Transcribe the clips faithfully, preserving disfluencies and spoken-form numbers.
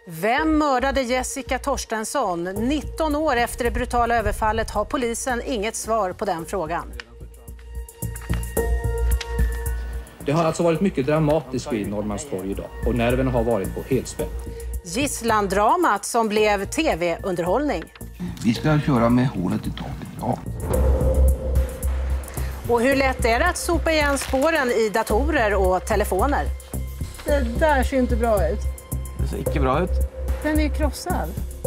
Vem mördade Jessica Torstensson? nitton år efter det brutala överfallet har polisen inget svar på den frågan. Det har alltså varit mycket dramatiskt vid Norrmalmstorg idag och nerverna har varit på helspänn. Gisslandramat som blev tv-underhållning. Vi ska köra med hålet i taket, ja. Och hur lätt är det att sopa igen spåren i datorer och telefoner? Det där ser inte bra ut. Det ser inte bra ut. Den är ju krossad.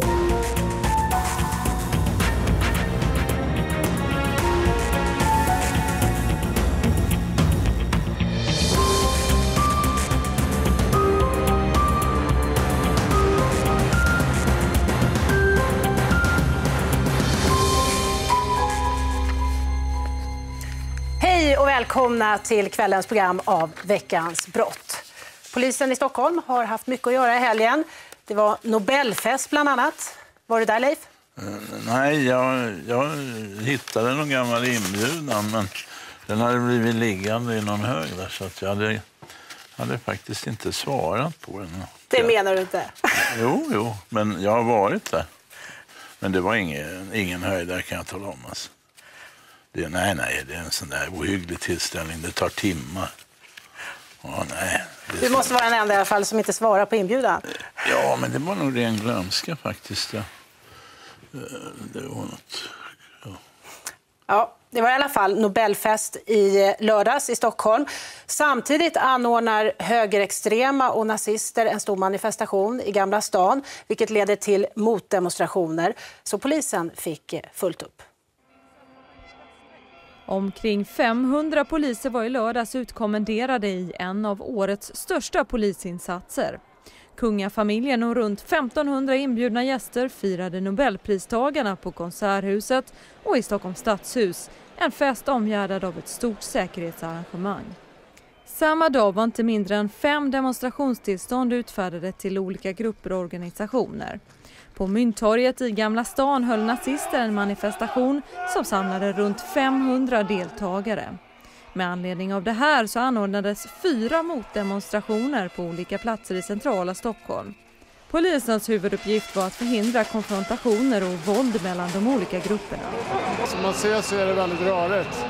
Hej och välkomna till kvällens program av Veckans brott. Polisen i Stockholm har haft mycket att göra i helgen. Det var Nobelfest bland annat. Var du där, Leif? Uh, nej, jag, jag hittade någon gammal inbjudan, men den hade blivit liggande i någon hög där, så att jag hade, hade faktiskt inte svarat på den. Det jag, menar du inte? Jo, jo, men jag har varit där. Men det var ingen, ingen höjd där, kan jag tala om. Alltså. Det, nej, nej, det är en sån där ohygglig tillställning. Det tar timmar. Åh, nej. Du måste så... vara den enda i alla fall som inte svarar på inbjudan. Ja, men det var nog ren glömska faktiskt. Ja. Det var något... Ja. Ja, det var i alla fall Nobelfest i lördags i Stockholm. Samtidigt anordnar högerextrema och nazister en stor manifestation i Gamla stan, vilket leder till motdemonstrationer. Så polisen fick fullt upp. Omkring femhundra poliser var i lördags utkommenderade i en av årets största polisinsatser. Kungafamiljen och runt femtonhundra inbjudna gäster firade Nobelpristagarna på Konserthuset och i Stockholms stadshus. En fest omgärdad av ett stort säkerhetsarrangemang. Samma dag var inte mindre än fem demonstrationstillstånd utfärdade till olika grupper och organisationer. På Mynttorget i Gamla stan höll nazister en manifestation som samlade runt femhundra deltagare. Med anledning av det här så anordnades fyra motdemonstrationer på olika platser i centrala Stockholm. Polisens huvuduppgift var att förhindra konfrontationer och våld mellan de olika grupperna. Som man ser så är det väldigt rörigt.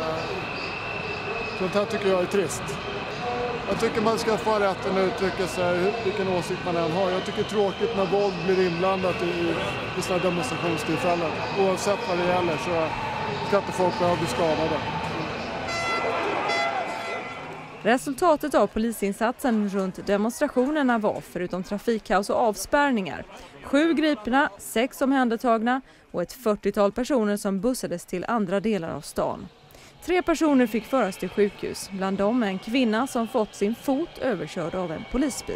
Sånt här tycker jag är trist. Jag tycker man ska få rätten att uttrycka sig, vilken åsikt man än har. Jag tycker det är tråkigt när våld blir inblandat i, i sådana demonstrationstillfällen. Oavsett vad det gäller så ska inte folk behöva bli skadade. Resultatet av polisinsatsen runt demonstrationerna var, förutom trafikkaos och avspärrningar, sju gripna, sex omhändertagna och ett fyrtiotal personer som bussades till andra delar av stan. Tre personer fick föras till sjukhus, bland dem en kvinna som fått sin fot överkörd av en polisbil.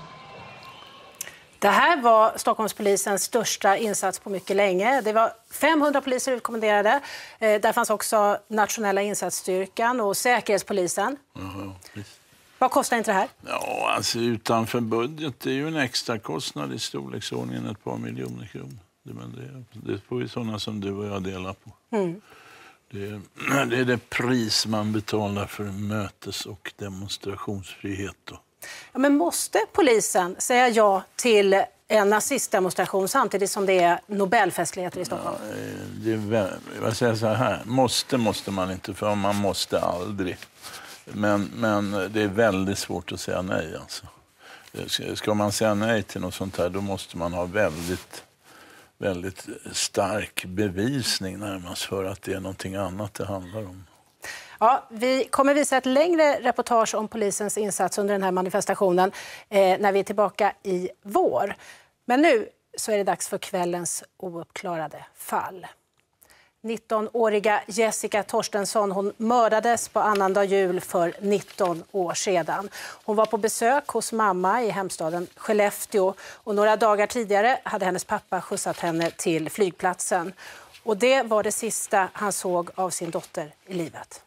Det här var Stockholmspolisens största insats på mycket länge. Det var femhundra poliser utkommenderade. Där fanns också nationella insatsstyrkan och säkerhetspolisen. Jaha, vad kostar inte det här? Ja, alltså utanför budget, det är ju en extra kostnad i storleksordningen ett par miljoner kronor. Det, men det, det får ju sådana som du och jag delar på. Mm. Det är, det är det pris man betalar för mötes- och demonstrationsfrihet då. Ja, men måste polisen säga ja till en nazistdemonstration samtidigt som det är Nobelfestligheter i Stockholm? Ja, det är, vad säger jag så här, måste måste man inte, för man måste aldrig. Men, men det är väldigt svårt att säga nej. Alltså. Ska man säga nej till något sånt här, då måste man ha väldigt, väldigt stark bevisning närmast för att det är någonting annat det handlar om. Ja, vi kommer visa ett längre reportage om polisens insats under den här manifestationen eh, när vi är tillbaka i vår. Men nu så är det dags för kvällens ouppklarade fall. nittonåriga Jessica Torstensson, hon mördades på annandag jul för nitton år sedan. Hon var på besök hos mamma i hemstaden Skellefteå och några dagar tidigare hade hennes pappa skjutsat henne till flygplatsen. Och det var det sista han såg av sin dotter i livet.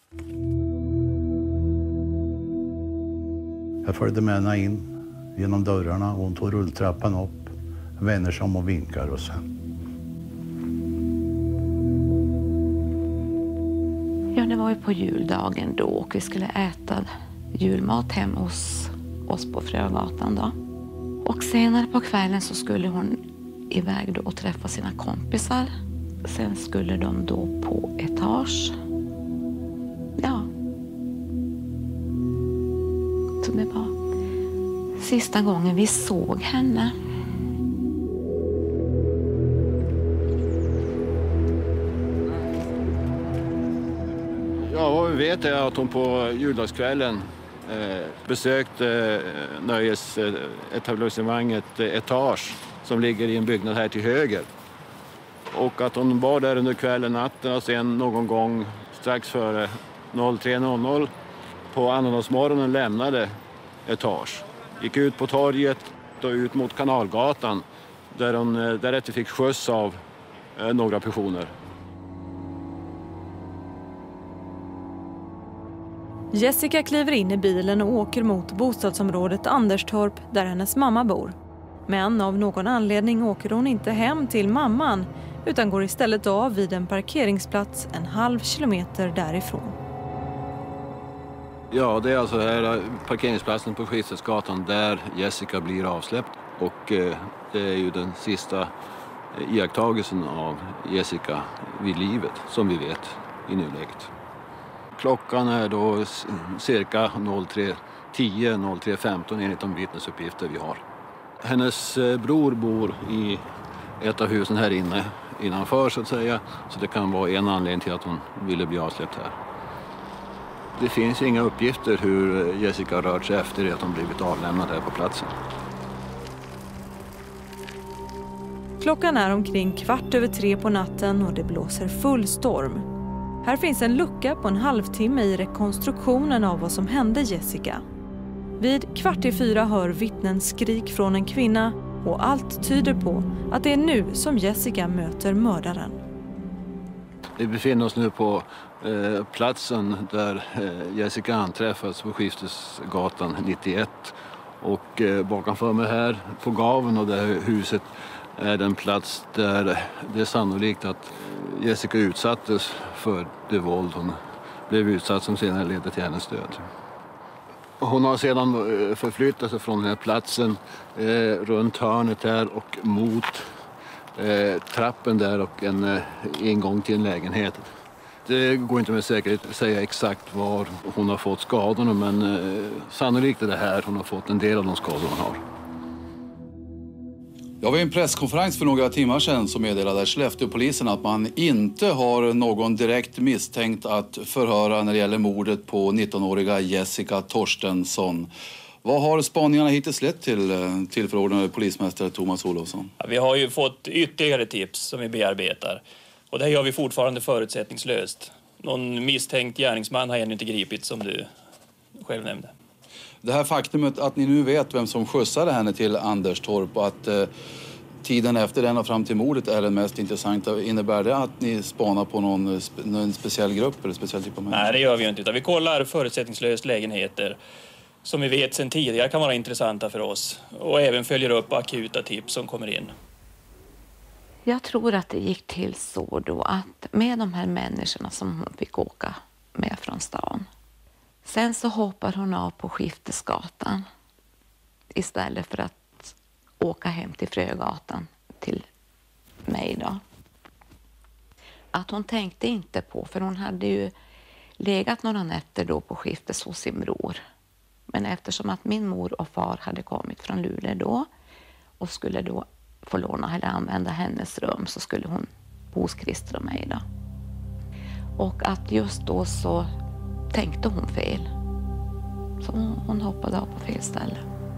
Jag följde med henne in genom dörrarna och hon tog rulltrappan upp, vänder sig om och vinkar och sen. Ja, det var ju på juldagen då och vi skulle äta julmat hem hos oss på Frögatan då. Och senare på kvällen så skulle hon iväg då och träffa sina kompisar. Sen skulle de då på etage. Ja. Så det var sista gången vi såg henne. Ja, vad vi vet är att hon på juldagskvällen eh, besökte eh, nöjesetablissemanget eh, Etage som ligger i en byggnad här till höger. Och att hon var där under kvällen, natten och sen någon gång strax före tre noll noll på annandagsmorgonen lämnade Etage. Gick ut på torget och ut mot Kanalgatan där hon eh, därefter fick skjuts av eh, några personer. Jessica kliver in i bilen och åker mot bostadsområdet Anderstorp där hennes mamma bor. Men av någon anledning åker hon inte hem till mamman utan går istället av vid en parkeringsplats en halv kilometer därifrån. Ja, det är alltså här parkeringsplatsen på Skifstesgatan där Jessica blir avsläppt. Och eh, det är ju den sista iakttagelsen av Jessica vid livet som vi vet i nuläget. Klockan är då cirka tre tio, tre femton enligt de vittnesuppgifter vi har. Hennes bror bor i ett av husen här inne innanför så att säga. Så det kan vara en anledning till att hon ville bli avsläppt här. Det finns inga uppgifter hur Jessica rört sig efter att hon blivit avlämnad här på platsen. Klockan är omkring kvart över tre på natten och det blåser full storm. Här finns en lucka på en halvtimme i rekonstruktionen av vad som hände Jessica. Vid kvart i fyra hör vittnen skrik från en kvinna och allt tyder på att det är nu som Jessica möter mördaren. Vi befinner oss nu på eh, platsen där eh, Jessica anträffas på Skiftesgatan nittioett. Och eh, bakom mig här på gaven och det här huset är den plats där det är sannolikt att Jessica utsattes för det våld hon blev utsatt som senare ledde till hennes död. Hon har sedan förflyttat sig från den här platsen eh, runt hörnet här och mot eh, trappen där och en eh, ingång till en lägenhet. Det går inte med säkerhet att säga exakt var hon har fått skadorna men eh, sannolikt är det här hon har fått en del av de skador hon har. Jag var i en presskonferens för några timmar sedan som meddelade Skellefteåpolisen att man inte har någon direkt misstänkt att förhöra när det gäller mordet på nittonåriga Jessica Torstensson. Vad har spaningarna hittills lett till, till förordnade polismästare Thomas Olofsson? Ja, vi har ju fått ytterligare tips som vi bearbetar. Och det här gör vi fortfarande förutsättningslöst. Någon misstänkt gärningsman har ännu inte gripit som du själv nämnde. Det här faktumet att ni nu vet vem som skjutsade henne till Anderstorp och att eh, tiden efter den och fram till mordet är den mest intressanta. Innebär det att ni spanar på någon, någon speciell grupp eller speciell typ av människor? Nej, det gör vi inte. Utan vi kollar förutsättningslöst lägenheter som vi vet sedan tidigare kan vara intressanta för oss. Och även följer upp akuta tips som kommer in. Jag tror att det gick till så då att med de här människorna som hon fick åka med från stan. Sen så hoppar hon av på Skiftesgatan istället för att åka hem till Frögatan till mig då. Att hon tänkte inte på, för hon hade ju legat några nätter då på Skiftes hos sin bror. Men eftersom att min mor och far hade kommit från Luleå då och skulle då få låna eller använda hennes rum så skulle hon bo hos Christer och mig då. Och att just då så tänkte hon fel. Så hon hoppade av på fel ställe.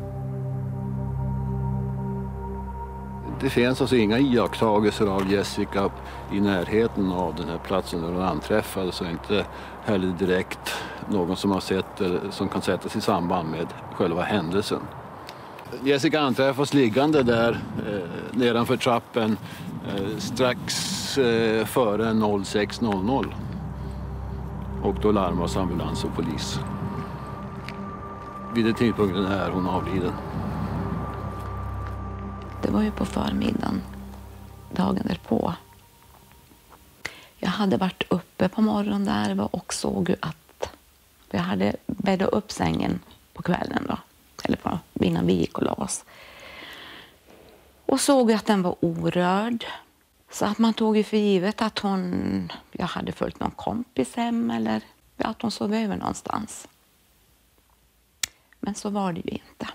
Det finns alltså inga iakttagelser av Jessica i närheten av den här platsen där hon anträffades och inte heller direkt någon som har sett eller som kan sättas i samband med själva händelsen. Jessica anträffas liggande där eh, nedanför trappen eh, strax eh, före sex noll noll. Och då larmas ambulans och polis. Vid den tidpunkten är hon avliden. Det var ju på förmiddagen, dagen därpå. Jag hade varit uppe på morgonen där och såg att jag hade bäddat upp sängen på kvällen då. Eller på, innan vi gick och la oss. Och såg att den var orörd. Så att man tog ju för givet att hon jag hade följt någon kompis hem eller att hon sov över någonstans. Men så var det ju inte.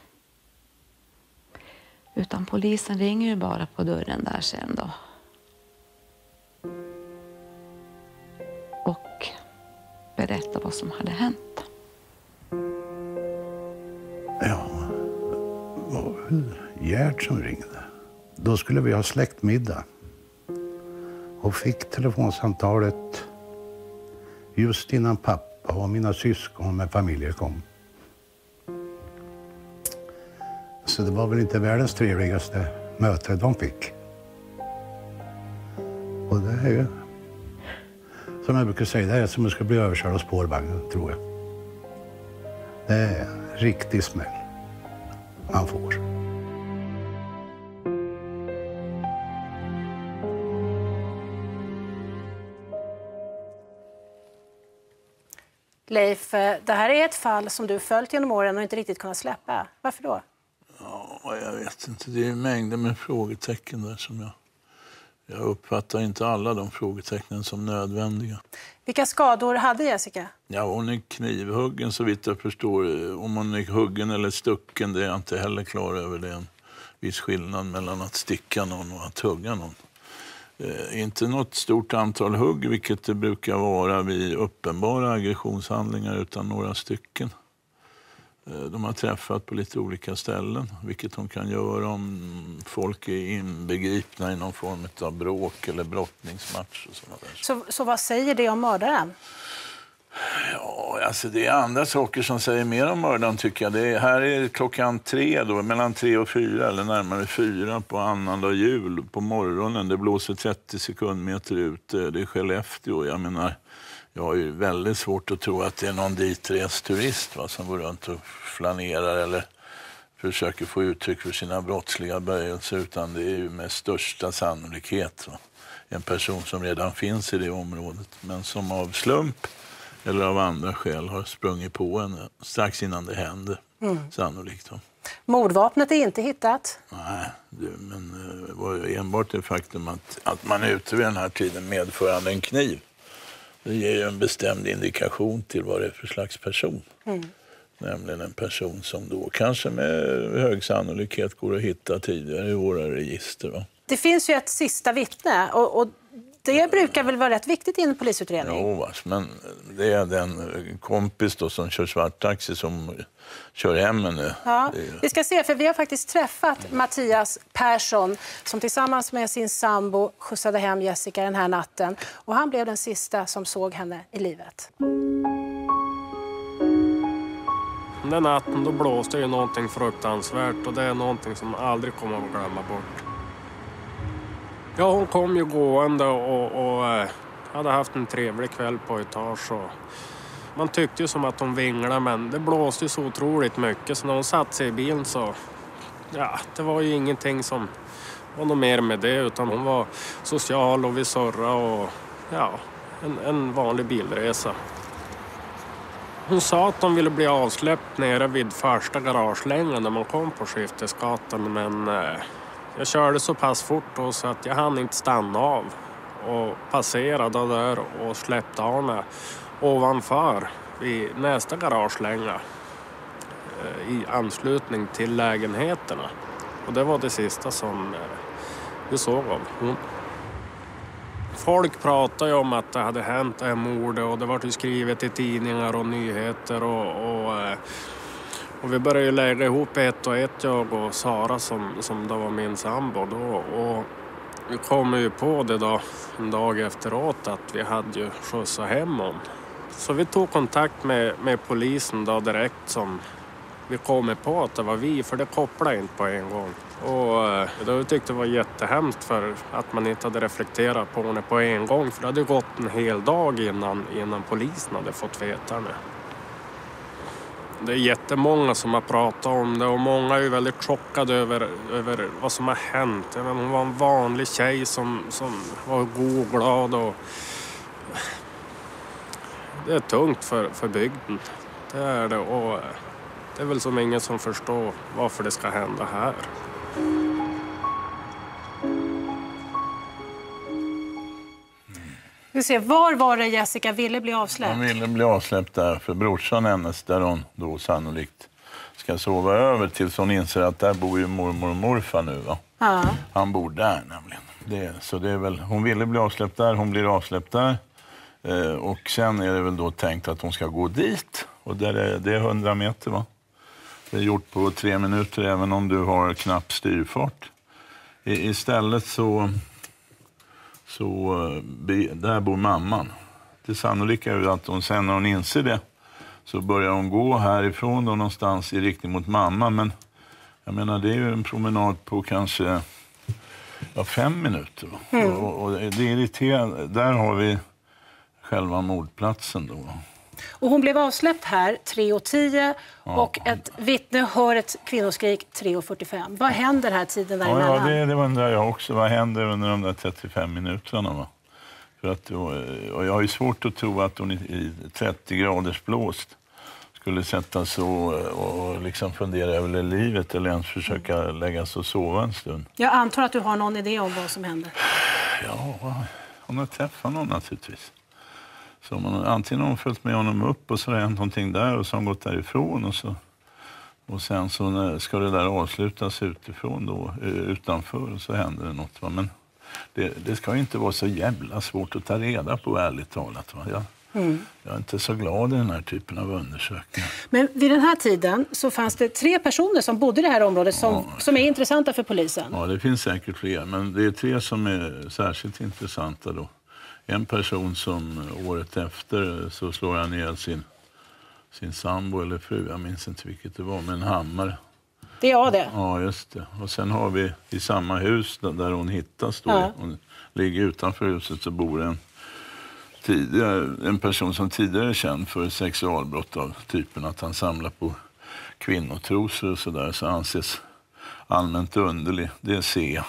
Utan polisen ringer ju bara på dörren där sen då. Och berättar vad som hade hänt. Ja, det var väl Gert som ringde. Då skulle vi ha släktmiddag. Och fick telefonsamtalet just innan pappa och mina syskon med familjer kom. Så det var väl inte världens trevligaste möte de fick. Och det är ju, som jag brukar säga, det är som att ska bli överkörd av spårvagnen, tror jag. Det är en riktig smäll man får. Leif, det här är ett fall som du följt genom åren och inte riktigt kunnat släppa. Varför då? Ja, jag vet inte. Det är mängder med frågetecken där som jag... Jag uppfattar inte alla de frågetecknen som nödvändiga. Vilka skador hade Jessica? Ja, hon är knivhuggen så vitt jag förstår. Om hon är huggen eller stucken, det är jag inte heller klar över. Det är en viss skillnad mellan att sticka någon och att hugga någon. Eh, inte något stort antal hugg, vilket det brukar vara vid uppenbara aggressionshandlingar, utan några stycken. Eh, de har träffat på lite olika ställen, vilket de kan göra om folk är inbegripna i någon form av bråk eller brottningsmatch och sådana där. Så, så vad säger det om mördaren? Ja, alltså det är andra saker som säger mer om mördaren, tycker jag. Det är, här är klockan tre då, mellan tre och fyra eller närmare fyra på annandag jul på morgonen. Det blåser trettio sekundmeter ut. Det är Skellefteå. Jag menar, jag har ju väldigt svårt att tro att det är någon ditrest turist, va, som går runt och flanerar eller försöker få uttryck för sina brottsliga böjelser, utan det är ju med största sannolikhet, va, en person som redan finns i det området, men som av slump eller av andra skäl har sprungit på henne strax innan det hände, mm. sannolikt. Va. Mordvapnet är inte hittat? Nej, det, men det var ju enbart det faktum att, att man är ute vid den här tiden medförande en kniv. Det ger ju en bestämd indikation till vad det är för slags person. Mm. Nämligen en person som då kanske med hög sannolikhet går att hitta tidigare i våra register. Va? Det finns ju ett sista vittne och, och det brukar väl vara rätt viktigt i en polisutredning? Jo, men det är den kompis då som kör svarttaxi som kör hem henne. Ja, vi ska se, för vi har faktiskt träffat Mattias Persson som tillsammans med sin sambo skjutsade hem Jessica den här natten. Och han blev den sista som såg henne i livet. Den natten då blåste ju någonting fruktansvärt och det är någonting som aldrig kommer att glömma bort. Ja, hon kom ju gående och, och eh, hade haft en trevlig kväll på etage. Och man tyckte ju som att hon vinglade, men det blåste ju så otroligt mycket. Så när hon satt sig i bilen så... Ja, det var ju ingenting som var något mer med det. Utan hon var social och vi surrade och... Ja, en, en vanlig bilresa. Hon sa att de ville bli avsläppt nere vid första garagelängan när man kom på Skiftesgatan, men... Eh, Jag körde så pass fort då så att jag hann inte stanna av och passerade där och släppte av mig ovanför vid nästa garagelänga i anslutning till lägenheterna. Och det var det sista som vi såg av hon. Folk pratade ju om att det hade hänt en mord och det var ju skrivet i tidningar och nyheter och... och Och vi började ju lägga ihop ett och ett, jag och Sara som, som då var min sambo då. Och vi kom ju på det då en dag efteråt att vi hade ju skjutsat hem hon. Så vi tog kontakt med, med polisen då direkt som vi kom på att det var vi, för det kopplade inte på en gång. Och då tyckte det var jättehemskt för att man inte hade reflekterat på henne på en gång. För det hade gått en hel dag innan, innan polisen hade fått veta det. Det är jättemånga som har pratat om det och många är ju väldigt chockade över, över vad som har hänt. Hon var en vanlig tjej som, som var god och glad. Och det är tungt för, för bygden. Det är det, och det är väl som ingen som förstår varför det ska hända här. ska se, var var det Jessica ville bli avsläppt? Hon ville bli avsläppt där för brorsan hennes, där hon då sannolikt ska sova över tills hon inser att där bor ju mormor och morfar nu, va? Ja. Han bor där nämligen. Det, så det är väl, hon ville bli avsläppt där, hon blir avsläppt där. Eh, och sen är det väl då tänkt att hon ska gå dit. Och där är, det är hundra meter, va? Det är gjort på tre minuter även om du har knapp styrfart. I, istället så, så där bor mamman. Det sannolika är ju att hon sen när hon inser det så börjar hon gå härifrån då någonstans i riktning mot mamma. Men jag menar, det är ju en promenad på kanske ja, fem minuter. Mm. Och, och det är irriterande. Där har vi själva mordplatsen då. Och hon blev avsläppt här tre och tio och ja. Ett vittne hör ett kvinnoskrik tre och fyrtiofem. Vad händer här tiden däremellan? Ja, ja det, det undrar jag också. Vad händer under de där trettiofem minuterna, va? För att, och jag har ju svårt att tro att hon i trettio graders blåst skulle sätta så och liksom fundera över livet eller ens försöka lägga sig och sova en stund. Jag antar att du har någon idé om vad som händer. Ja, hon har träffat någon naturligtvis. Så man, antingen har hon följt med honom upp och så har det hänt någonting där och så har hon gått därifrån och så och sen så ska det där avslutas utifrån då, utanför och så händer det något, va? Men det, det ska ju inte vara så jävla svårt att ta reda på, ärligt talat, va? Jag, mm. jag är inte så glad i den här typen av undersökningar. Men vid den här tiden så fanns det tre personer som bodde i det här området som, ja. som är intressanta för polisen. Ja, det finns säkert fler, men det är tre som är särskilt intressanta då. En person som året efter så slår han ner sin, sin sambo eller fru, jag minns inte vilket det var, med en hammare. Det är jag det. Ja, just det. Och sen har vi i samma hus där hon hittas då, ja. hon ligger utanför huset, så bor en, tidigare, en person som tidigare är känd för sexualbrott av typen att han samlar på kvinnotrosor och sådär, så anses allmänt underlig. Det är C.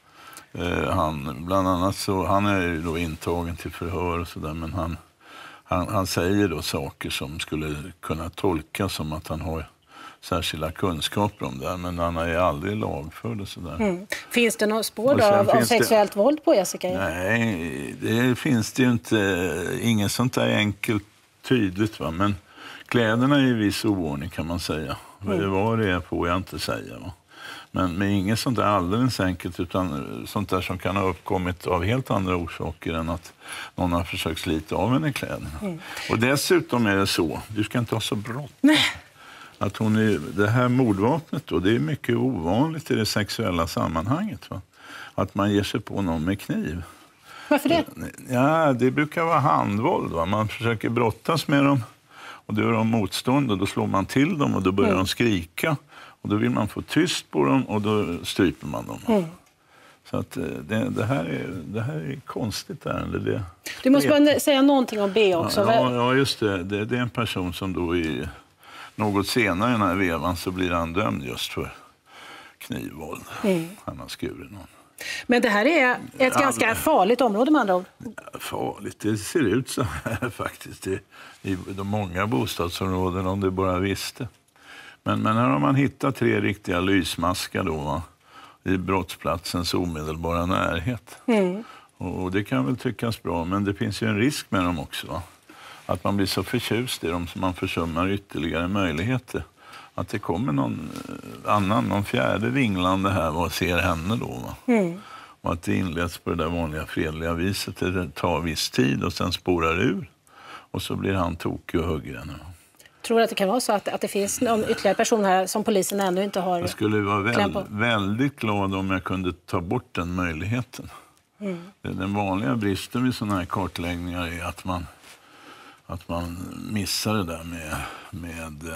Han, bland annat så, han är ju då intagen till förhör och sådär, men han, han, han säger då saker som skulle kunna tolkas som att han har särskilda kunskaper om det, men han är aldrig lagförd och sådär. Mm. Finns det något spår då av, av sexuellt det, våld på Jessica? Nej, det finns det ju inte, inget sånt där enkelt tydligt, va, men kläderna är i viss oordning kan man säga. Mm. Vad det är får jag inte säga, va. Men, men inget sånt där alldeles enkelt, utan sånt där som kan ha uppkommit av helt andra orsaker än att någon har försökt slita av henne kläderna. Mm. Och dessutom är det så, du ska inte ha så brått. Nej. Att hon är, det här mordvapnet då, det är mycket ovanligt i det sexuella sammanhanget, va? Att man ger sig på någon med kniv. Varför det? Ja, det brukar vara handvåld, va? Man försöker brottas med dem och då gör de motstånd och då slår man till dem och då börjar mm. de skrika. Och då vill man få tyst på dem och då stryper man dem. Mm. Så att det, det, här är, det här är konstigt ärende. Det, du måste bara säga någonting om B också. Ja, ja just det. det. Det är en person som då i något senare i den här vevan så blir han dömd just för knivvåld. Mm. Han har skurit någon. Men det här är ett ganska All... farligt område med andra ord. Farligt, det ser ut så här faktiskt. Det, i de många bostadsområden om du bara visste. Men, men här har man hittat tre riktiga lysmaskar då, va? I brottsplatsens omedelbara närhet. Mm. Och, och det kan väl tyckas bra, men det finns ju en risk med dem också, va? Att man blir så förtjust i dem som man försummar ytterligare möjligheter. Att det kommer någon annan, någon fjärde vinglande här, vad ser henne då, va? Mm. Och att det inleds på det där vanliga fredliga viset. Det tar viss tid och sen spårar ur. Och så blir han tokig och hugger henne. Tror du att det kan vara så att, att det finns någon ytterligare person här som polisen ännu inte har? Jag skulle vara väl, väldigt glad om jag kunde ta bort den möjligheten. Mm. Den vanliga bristen vid sådana här kartläggningar är att man, att man missar det där med, med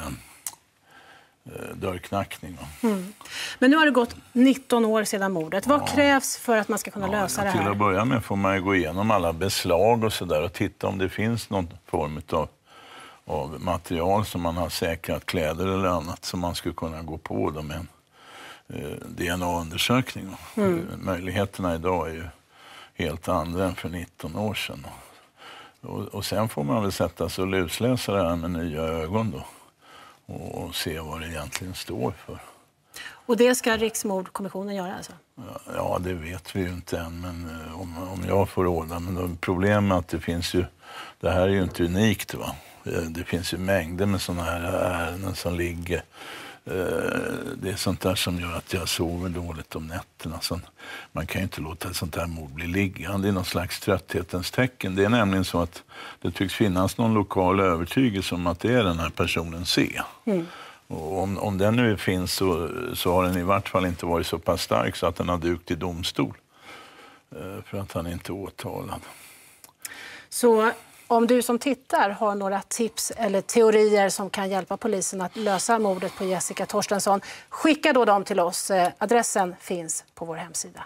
eh, dörrknackning. Mm. Men nu har det gått nitton år sedan mordet. Vad ja. krävs för att man ska kunna ja, lösa det här? Till att börja med får man gå igenom alla beslag och sådär och titta om det finns någon form av av material som man har säkrat, kläder eller annat som man skulle kunna gå på då med en eh, D N A-undersökning. Mm. Möjligheterna idag är ju helt andra än för nitton år sedan. Och, och sen får man väl sätta sig och lusläsa det här med nya ögon då och, och se vad det egentligen står för. Och det ska Riksmordkommissionen göra alltså? Ja, det vet vi ju inte än, men om, om jag får råda. Men problemet är att det finns ju, det här är ju inte unikt va. Det finns ju mängder med sådana här ärenden som ligger. Det är sånt där som gör att jag sover dåligt om nätterna. Så man kan ju inte låta ett sånt här mord bli liggande. Det är någon slags trötthetens tecken. Det är nämligen så att det tycks finnas någon lokal övertygelse om att det är den här personen C. Mm. Och om, om den nu finns så, så har den i vart fall inte varit så pass stark så att den har dukt i domstol. För att han inte är åtalad. Så om du som tittar har några tips eller teorier som kan hjälpa polisen att lösa mordet på Jessica Torstensson, skicka då dem till oss. Adressen finns på vår hemsida.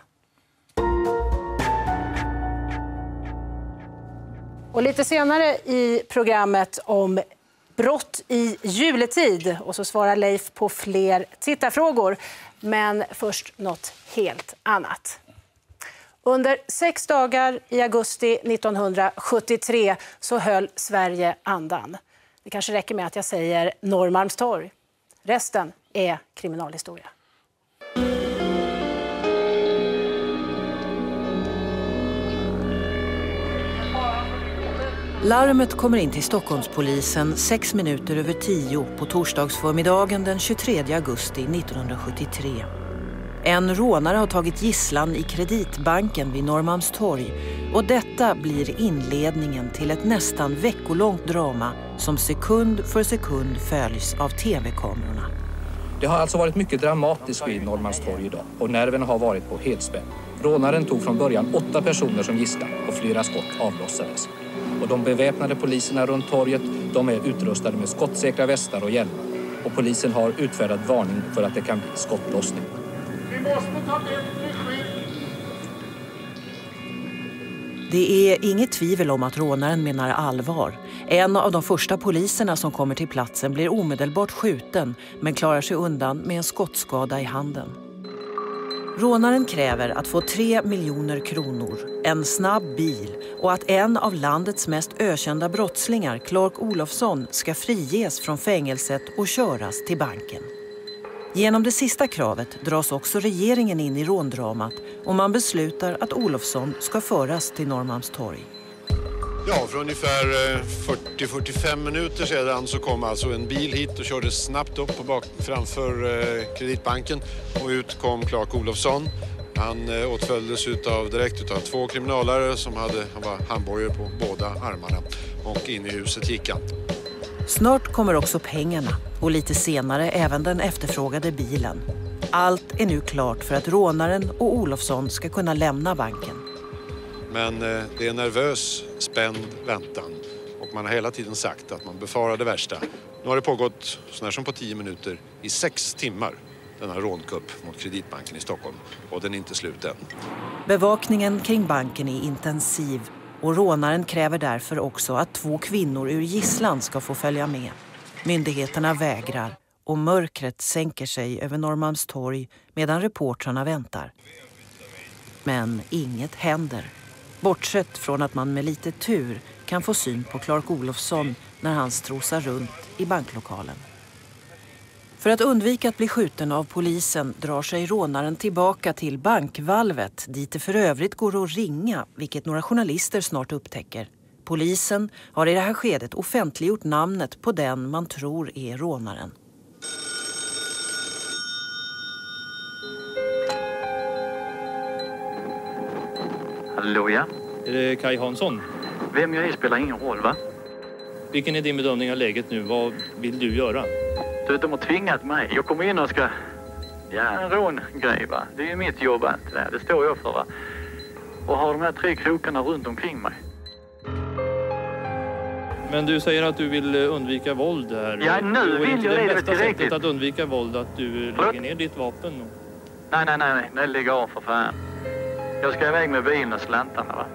Och lite senare i programmet om brott i juletid. Och så svarar Leif på fler tittarfrågor. Men först något helt annat. Under sex dagar i augusti nittonhundrasjuttiotre så höll Sverige andan. Det kanske räcker med att jag säger Norrmalmstorg. Resten är kriminalhistoria. Larmet kommer in till Stockholmspolisen sex minuter över tio på torsdagsförmiddagen den tjugotredje augusti nittonhundrasjuttiotre. En rånare har tagit gisslan i Kreditbanken vid Norrmalmstorg och detta blir inledningen till ett nästan veckolångt drama som sekund för sekund följs av tv-kamerorna. Det har alltså varit mycket dramatiskt vid Norrmalmstorg idag och nerverna har varit på helspänn. Rånaren tog från början åtta personer som gisslan och flera skott avlossades. Och de beväpnade poliserna runt torget, de är utrustade med skottsäkra västar och hjälmar. Och polisen har utfärdat varning för att det kan bli skottlossning. Vi måste ta bättre skydd. Det är inget tvivel om att rånaren menar allvar. En av de första poliserna som kommer till platsen blir omedelbart skjuten men klarar sig undan med en skottskada i handen. Rånaren kräver att få tre miljoner kronor, en snabb bil och att en av landets mest ökända brottslingar, Clark Olofsson, ska friges från fängelset och köras till banken. Genom det sista kravet dras också regeringen in i råndramat och man beslutar att Olofsson ska föras till Norrmalmstorg. Ja, för ungefär fyrtio till fyrtiofem minuter sedan så kom alltså en bil hit och körde snabbt upp på bak, framför eh, Kreditbanken och ut kom Clark Olofsson. Han eh, åtföljdes utav, direkt utav två kriminalare som hade, han var handbojor på båda armarna och in i huset gick han. Snart kommer också pengarna och lite senare även den efterfrågade bilen. Allt är nu klart för att rånaren och Olofsson ska kunna lämna banken. Men eh, det är nervös, spänd väntan och man har hela tiden sagt att man befarar det värsta. Nu har det pågått sånär som på tio minuter i sex timmar, denna rånkupp mot Kreditbanken i Stockholm, och den är inte slut än. Bevakningen kring banken är intensiv och rånaren kräver därför också att två kvinnor ur gisslan ska få följa med. Myndigheterna vägrar och mörkret sänker sig över Norrmalmstorg medan reportrarna väntar. Men inget händer. Bortsett från att man med lite tur kan få syn på Clark Olofsson när han strosar runt i banklokalen. För att undvika att bli skjuten av polisen drar sig rånaren tillbaka till bankvalvet dit det för övrigt går att ringa, vilket några journalister snart upptäcker. Polisen har i det här skedet offentliggjort namnet på den man tror är rånaren. Hallå, ja. Är det Kai Hansson? Vem jag är spelar ingen roll, va? Vilken är din bedömning av läget nu? Vad vill du göra? Du, de har tvingat mig. Jag kommer in och ska... Ja, en rångrej, va? Det är ju mitt jobb, inte det. Det står jag för, va? Och har de här tre krokarna runt omkring mig. Men du säger att du vill undvika våld här. Ja, nu vill jag det. Det är bästa tillräckligt. sättet att undvika våld att du Förlåt? lägger ner ditt vapen? Och... Nej, nej, nej, nej. Nej, lägg av för fan. Jag ska iväg med bilen och slantarna, va?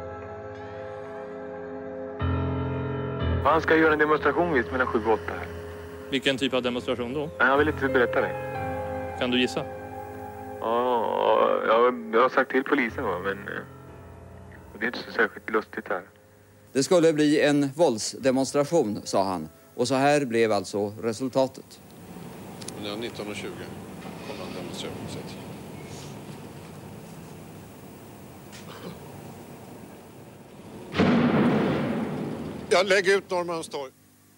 Han ska göra en demonstration visst mellan sju och åtta här. Vilken typ av demonstration då? Jag vill inte berätta det. Kan du gissa? Ja, jag, jag har sagt till polisen, va, men det är inte så särskilt lustigt här. Det skulle bli en våldsdemonstration, sa han. Och så här blev alltså resultatet. Ja, nitton och tjugo. bättre på något sätt. Jag lägger ut Norrmalmstorg.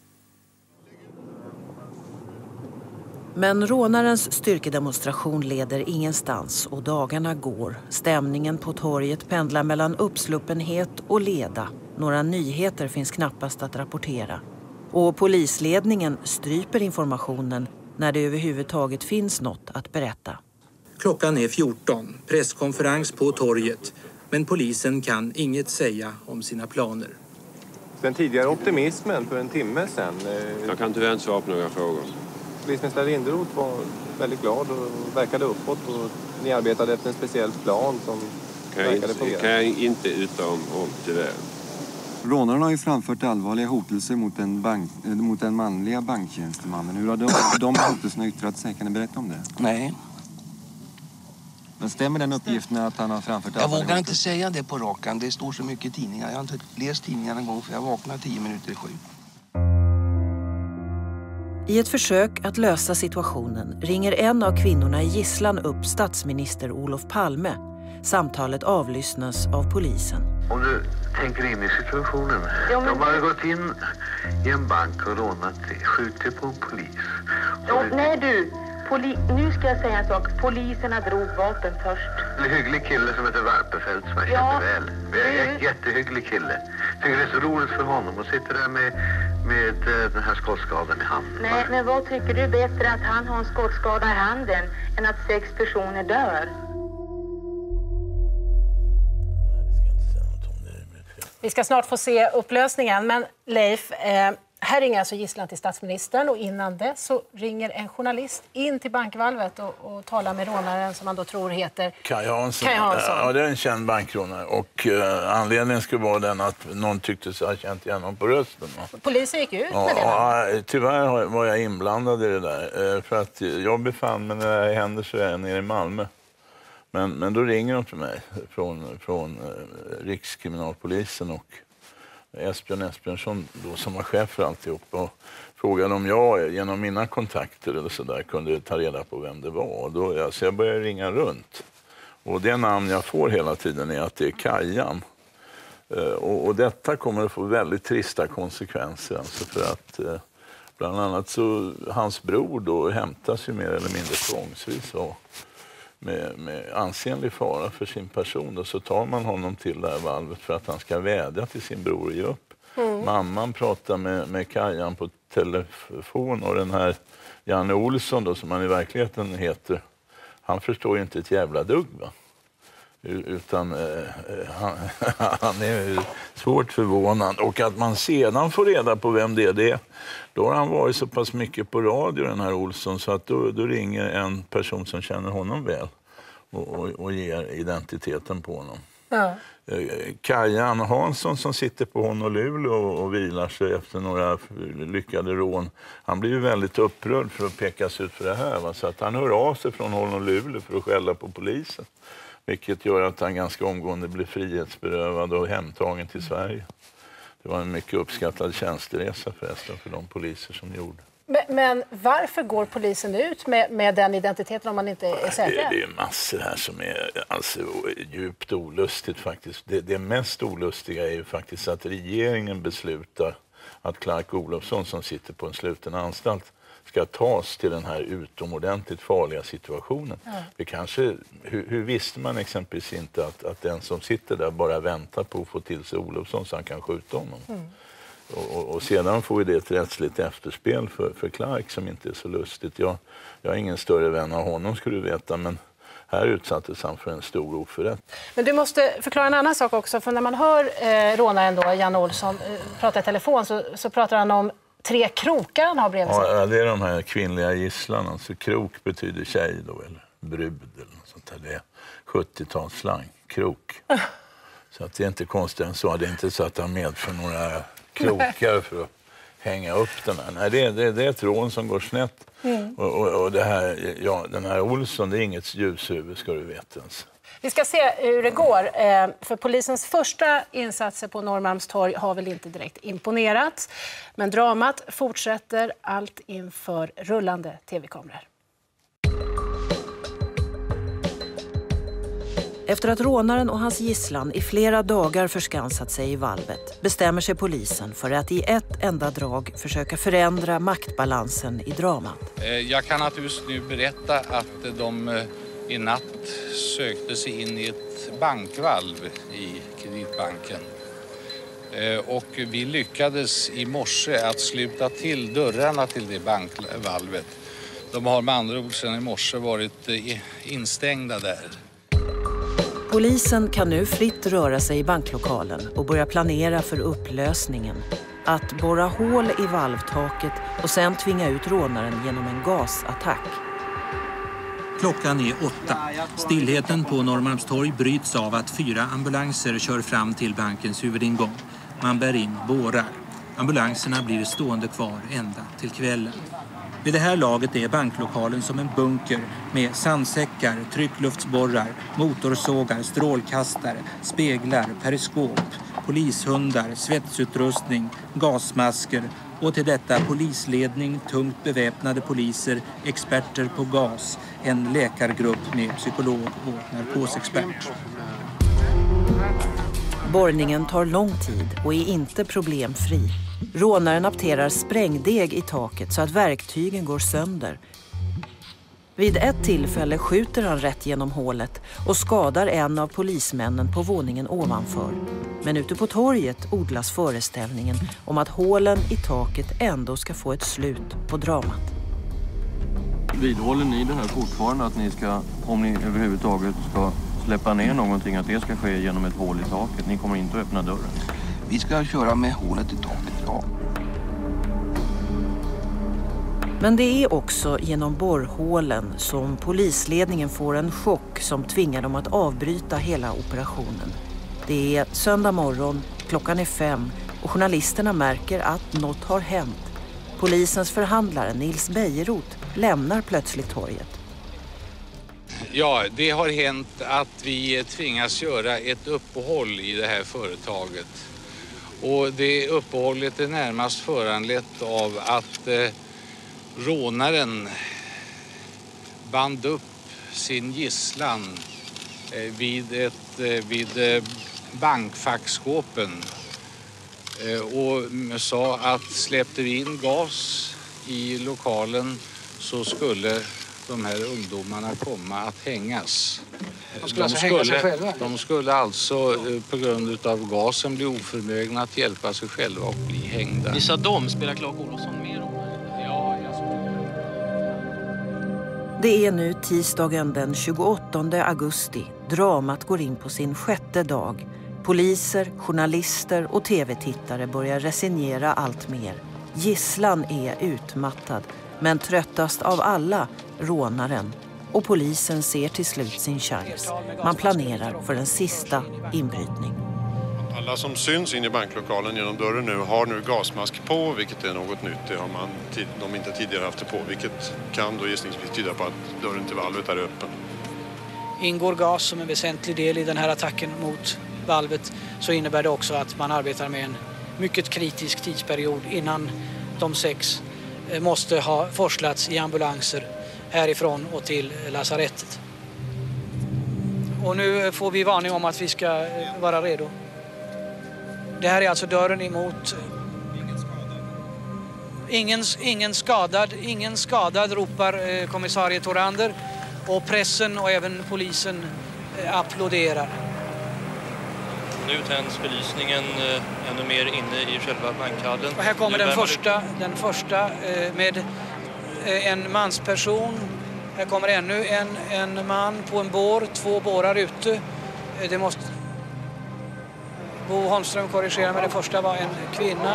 Men rånarens styrkedemonstration leder ingenstans och dagarna går. Stämningen på torget pendlar mellan uppsluppenhet och leda. Några nyheter finns knappast att rapportera. Och polisledningen stryper informationen när det överhuvudtaget finns något att berätta. Klockan är fjorton, presskonferens på torget. Men polisen kan inget säga om sina planer. Den tidigare optimismen för en timme sedan. Jag kan tyvärr inte svara på några frågor. Polismästare Linderoth var väldigt glad och verkade uppåt. Och ni arbetade efter en speciell plan som kan verkade inte, fungera. kan jag inte uttala om, om tyvärr. Rånarna har ju framfört allvarliga hotelser mot den, bank, mot den manliga banktjänstemannen. Hur har de, de hotelserna yttrat sig? Kan ni berätta om det? Nej. Men stämmer den uppgiften att han har framfört Jag allvarliga vågar inte hotelser? säga det på rakan. Det står så mycket i tidningar. Jag har inte läst tidningarna en gång för jag vaknar tio minuter i sju. I ett försök att lösa situationen ringer en av kvinnorna i gisslan upp statsminister Olof Palme. Samtalet avlyssnas av polisen. Om du tänker in i situationen. Ja, men... De har gått in i en bank och rånat dig, skjutit på en polis. Ja, du... Nej du, Poli... nu ska jag säga en sak. Poliserna drog vapen först. En hygglig kille som heter Varpefelt som jag ja, känner väl. En det... jättehygglig kille. Jag tycker det är så roligt för honom att sitta där med, med den här skottskadan i handen. Nej, men vad tycker du bättre att han har en skottskada i handen än att sex personer dör? Vi ska snart få se upplösningen, men Leif, eh, här ringer alltså gisslan till statsministern och innan det så ringer en journalist in till bankvalvet och, och talar med rånaren som man då tror heter Kaj Hansson. Kaj Hansson. Ja, det är en känd bankrånare och uh, anledningen skulle vara den att någon tyckte sig ha känt igen honom på rösten. Polisen gick ut ja, med det. Ja, tyvärr var jag inblandad i det där uh, för att jag befann mig när det hände så är jag nere i Malmö. Men, men då ringer de till mig från, från uh, Rikskriminalpolisen och Esbjörn Esbjörnsson då, som var chef för alltihop och frågade om jag genom mina kontakter eller så där kunde ta reda på vem det var. Och då, alltså jag började ringa runt. Och det namn jag får hela tiden är att det är Kajan. Uh, och, och detta kommer att få väldigt trista konsekvenser. Alltså för att uh, bland annat så hans bror då hämtas ju mer eller mindre tvångsvis och Med, med ansenlig fara för sin person och så tar man honom till det här valvet för att han ska vädja till sin bror och ge upp. Mm. Mamman pratar med, med Kajan på telefon och den här Janne Olsson då, som han i verkligheten heter, han förstår ju inte ett jävla dugg va. Utan eh, han, han är svårt förvånad och att man sedan får reda på vem det är det. Då har han varit så pass mycket på radio den här Olsson så att då, då ringer en person som känner honom väl och, och, och ger identiteten på honom. Ja. Kajan Hansson som sitter på Honolulu och, och vilar sig efter några lyckade rån. Han blir ju väldigt upprörd för att pekas ut för det här va? Så att han hör av sig från Honolulu för att skälla på polisen. Vilket gör att han ganska omgående blir frihetsberövad och hemtagen till Sverige. Det var en mycket uppskattad tjänsteresa förresten för de poliser som gjorde. Men, men varför går polisen ut med, med den identiteten om man inte är säker? Det, det är massor här som är alltså, djupt olustigt faktiskt. Det, det mest olustiga är ju faktiskt att regeringen beslutar att Clark Olofsson som sitter på en sluten anstalt ska tas till den här utomordentligt farliga situationen. Ja. Det kanske, hur, hur visste man exempelvis inte att, att den som sitter där bara väntar på att få till sig Olofsson så han kan skjuta honom. Mm. Och, och, och sedan får vi det ett rättsligt efterspel för, för Clark som inte är så lustigt. Jag, jag är ingen större vän av honom skulle du veta, men här utsattes han för en stor oförrätt. Men du måste förklara en annan sak också, för när man hör eh, rånaren då, Jan Olsson, eh, prata i telefon så, så pratar han om tre krokar han har bredvid sig. Ja, det är de här kvinnliga gisslan. Alltså krok betyder tjej då, eller brud eller något sånt där. Det är sjuttiotalsslang, krok. Så att det är inte konstigt än så. Det är inte så att han medför några krokar för att hänga upp den här. Nej, det är, det är, det är ett rån som går snett. Mm. Och, och, och det här, ja, den här Olsson, det är inget ljushuvud ska du veta ens. Vi ska se hur det går, för polisens första insatser på Norrmalmstorg har väl inte direkt imponerat. Men dramat fortsätter allt inför rullande tv-kameror. Efter att rånaren och hans gisslan i flera dagar förskansat sig i valvet bestämmer sig polisen för att i ett enda drag försöka förändra maktbalansen i dramat. Jag kan naturligtvis nu berätta att de i natt sökte sig in i ett bankvalv i Kreditbanken. Och vi lyckades i morse att sluta till dörrarna till det bankvalvet. De har med andra ord sedan i morse varit instängda där. Polisen kan nu fritt röra sig i banklokalen och börja planera för upplösningen. Att borra hål i valvtaket och sen tvinga ut rånaren genom en gasattack. Klockan är åtta. Stillheten på Norrmalmstorg bryts av att fyra ambulanser kör fram till bankens huvudingång. Man bär in bårar. Ambulanserna blir stående kvar ända till kvällen. Vid det här laget är banklokalen som en bunker med sandsäckar, tryckluftsborrar, motorsågar, strålkastare, speglar, periskop, polishundar, svetsutrustning, gasmasker och till detta polisledning, tungt beväpnade poliser, experter på gas, en läkargrupp med psykolog och narkosexpert. Borrningen tar lång tid och är inte problemfri. Rånaren apterar sprängdeg i taket så att verktygen går sönder. Vid ett tillfälle skjuter han rätt genom hålet och skadar en av polismännen på våningen ovanför. Men ute på torget odlas föreställningen om att hålen i taket ändå ska få ett slut på dramat. Vidhåller ni det här fortfarande att ni ska, om ni överhuvudtaget ska släppa ner någonting, att det ska ske genom ett hål i taket? Ni kommer inte att öppna dörren? Vi ska köra med hålet i taket, ja. Men det är också genom borrhålen som polisledningen får en chock som tvingar dem att avbryta hela operationen. Det är söndag morgon, klockan är fem och journalisterna märker att något har hänt. Polisens förhandlare Nils Bejerot lämnar plötsligt torget. Ja, det har hänt att vi tvingas göra ett uppehåll i det här företaget. Och det uppehållet är närmast föranlett av att eh, rånaren band upp sin gisslan eh, vid, ett, eh, vid eh, bankfackskåpen eh, och sa att släppte vi in gas i lokalen så skulle de här ungdomarna komma att hängas. De skulle, alltså hänga sig själva? De skulle alltså på grund av gasen bli oförmögna att hjälpa sig själva och bli hängda. Vissa de spelar Clark Olofsson mer om? Ja, jag Det är nu tisdagen den tjugoåttonde augusti. Dramat går in på sin sjätte dag. Poliser, journalister och tv-tittare börjar resignera allt mer. Gisslan är utmattad, men tröttast av alla, rånaren. Och polisen ser till slut sin chans. Man planerar för en sista inbrytning. Alla som syns in i banklokalen genom dörren nu har nu gasmask på, vilket är något nytt. Det har man de inte tidigare haft det på, vilket kan då gissningsvis tyda på att dörren till valvet är öppen. Ingår gas som en väsentlig del i den här attacken mot valvet, så innebär det också att man arbetar med en mycket kritisk tidsperiod innan de sex måste ha forslats i ambulanser härifrån och till lasarettet. Och nu får vi varning om att vi ska vara redo. Det här är alltså dörren emot. Ingen, ingen skadad, ingen skadad, ropar kommissarie Torander, och pressen och även polisen applåderar. Nu tänds belysningen ännu mer inne i själva bankhallen. Och här kommer den första, den första med en mansperson. Här kommer ännu en, en man på en bår, två bårar ute. Det måste... Bo Holmström korrigerar, men det första var en kvinna.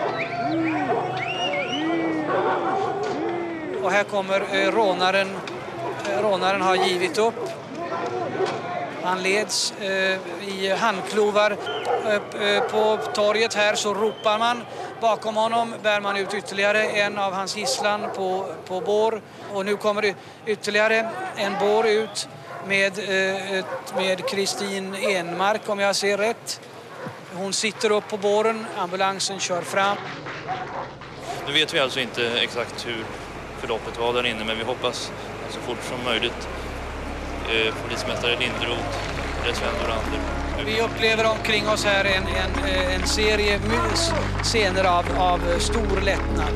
Och här kommer eh, rånaren. Eh, rånaren har givit upp. Han leds eh, i handklovar. Eh, på torget här så ropar man. Bakom honom bär man ut ytterligare en av hans gisslan på, på bår. Och nu kommer det ytterligare en bår ut med, eh, med Kristin Enmark, om jag ser rätt. Hon sitter upp på båren, ambulansen kör fram. Nu vet vi alltså inte exakt hur förloppet var där inne, men vi hoppas så fort som möjligt eh, polismästare Linderoth, det Sven Dorander. Vi upplever omkring oss här en, en, en serie mus, scener av, av stor lättnad.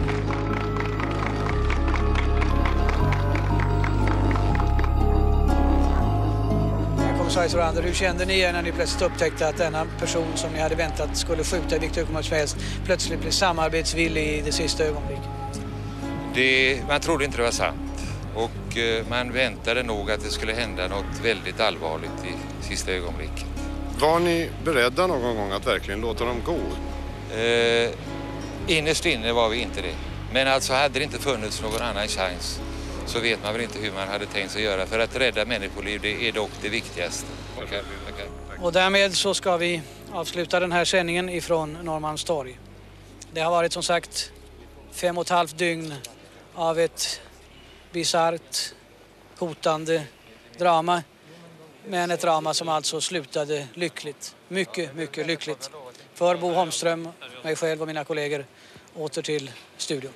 Kommissarie Dorander, hur kände ni er när ni plötsligt upptäckte att denna person som ni hade väntat skulle skjuta i vilket ögonblick som helst plötsligt blev samarbetsvillig i det sista ögonblicket? Det, man trodde inte det var sant. Och eh, man väntade nog att det skulle hända något väldigt allvarligt i sista ögonblicket. Var ni beredda någon gång att verkligen låta dem gå? Eh, innerst inne var vi inte det. Men alltså hade det inte funnits någon annan chans så vet man väl inte hur man hade tänkt sig göra. För att rädda människoliv, det är dock det viktigaste. Okay. Okay. Och därmed så ska vi avsluta den här sändningen ifrån Norrmalmstorg. Det har varit som sagt fem och ett halvt dygn av ett bisarrt, hotande drama. Men ett drama som alltså slutade lyckligt. Mycket, mycket lyckligt. För Bo Holmström, mig själv och mina kollegor åter till studion.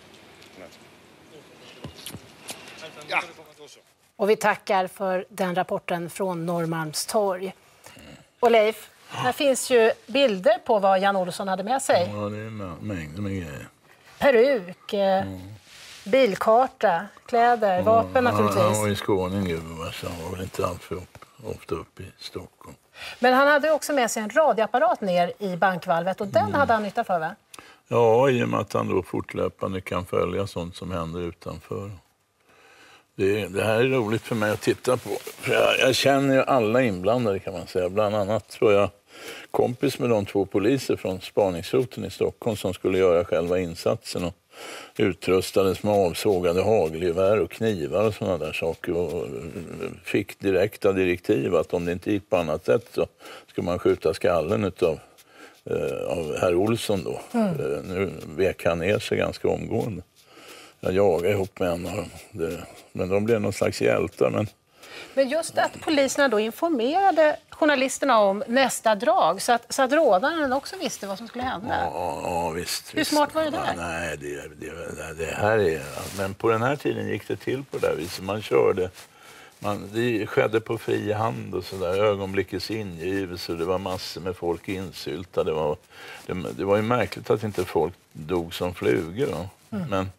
Ja. Och vi tackar för den rapporten från Norrmalmstorg. Och Leif, här finns ju bilder på vad Jan Olsson hade med sig. Ja, det är mängder med grejer. Peruk, mm. bilkarta, kläder, mm. vapen naturligtvis. Han var i Skåne gubben, så han var väl inte alltför upp, ofta uppe i Stockholm. Men han hade också med sig en radioapparat ner i bankvalvet och den mm. hade han nytta för, va? Ja, i och med att han då fortlöpande kan följa sånt som händer utanför. Det, det här är roligt för mig att titta på. För jag, jag känner ju alla inblandade kan man säga. Bland annat tror jag kompis med de två poliser från spaningsroten i Stockholm som skulle göra själva insatsen och utrustades med avsågade hagelgevär och knivar och sådana där saker och fick direkta direktiv att om det inte gick på annat sätt så skulle man skjuta skallen utav eh, av herr Olsson då. Mm. Eh, nu vek han ner sig ganska omgående. Jag jagade ihop med en av dem. Det, men de blev någon slags hjältar. Men... men just att poliserna då informerade journalisterna om nästa drag så att, så att rådaren också visste vad som skulle hända. Ja, ja visst. Hur visst. smart var det där? Ja, nej, det, det, det här är... Men på den här tiden gick det till på det där viset. Man körde... Man, det skedde på fri hand och sådär. Ögonblickets ingivelse. Det var massor med folk insylta. Det var, det, det var ju märkligt att inte folk dog som flugor. Mm. Men...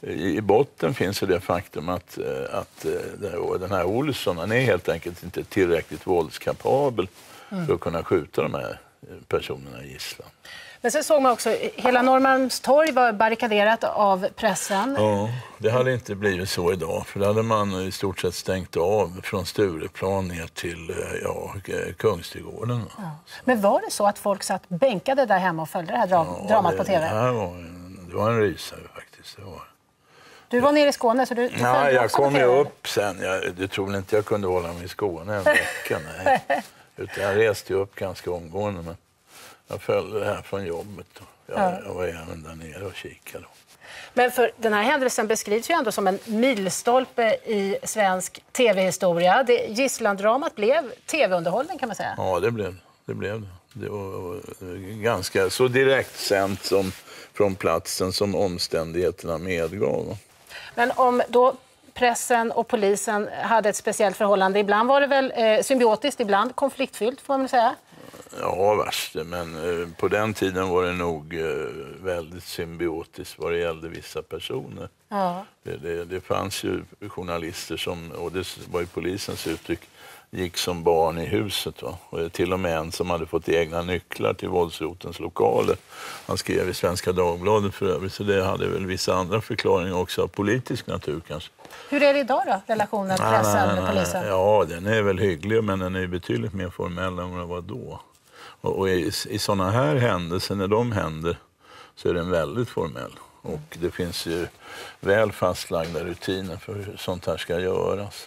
I botten finns ju det faktum att, att den här Olsson han är helt enkelt inte tillräckligt våldskapabel mm. för att kunna skjuta de här personerna i gisslan. Men sen såg man också, hela Norrmalmstorg var barrikaderat av pressen. Ja, det hade inte blivit så idag. För då hade man i stort sett stängt av från Stureplan ner till ja, Kungsträdgården. Ja. Men var det så att folk satt bänkade där hemma och följde det här dra- ja, dramat det, på tv? Det, här var en, det var en rysare faktiskt, det var. Du var nere i Skåne så du... du nej, jag kom ju upp sen. Jag, du tror väl inte jag kunde hålla mig i Skåne en vecka, nej. Utan jag reste ju upp ganska omgående, men jag följde det här från jobbet. Jag, ja. jag var även där nere och kikade. Men för den här händelsen beskrivs ju ändå som en milstolpe i svensk tv-historia. Det, gisslandramat blev tv-underhållning kan man säga. Ja, det blev det. Blev det. Det var ganska så direkt sänt som från platsen som omständigheterna medgav. Men om då pressen och polisen hade ett speciellt förhållande, ibland var det väl eh, symbiotiskt, ibland konfliktfyllt får man säga? Ja, värst. Men eh, på den tiden var det nog eh, väldigt symbiotiskt vad det gällde vissa personer. Ja. Det, det, det fanns ju journalister som, och det var ju polisens uttryck, gick som barn i huset. Va? Och till och med en som hade fått egna nycklar till våldsrotens lokaler. Han skrev i Svenska Dagbladet för övrigt, så det hade väl vissa andra förklaringar också av politisk natur kanske. Hur är det idag då, relationen pressen med polisen? Ja, den är väl hygglig, men den är betydligt mer formell än vad det var då. Och, och i, i sådana här händelser, när de händer, så är den väldigt formell. Och det finns ju väl fastlagda rutiner för hur sånt här ska göras.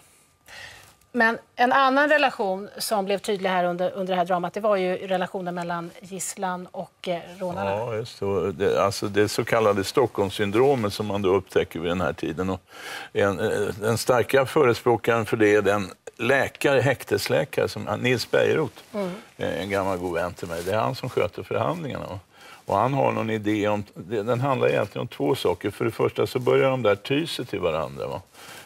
Men en annan relation som blev tydlig här under, under det här dramat, det var ju relationen mellan gisslan och eh, rånarna. Ja, just det. Det, alltså det så kallade Stockholmssyndromet som man då upptäcker vid den här tiden. Och en, den starka förespråkaren för det är den läkare, häktesläkare, som Nils Bejerot, mm. en gammal god vän till mig. Det är han som sköter förhandlingarna. Och han har någon idé om, den handlar egentligen om två saker. För det första så börjar de där ty sig till varandra, va?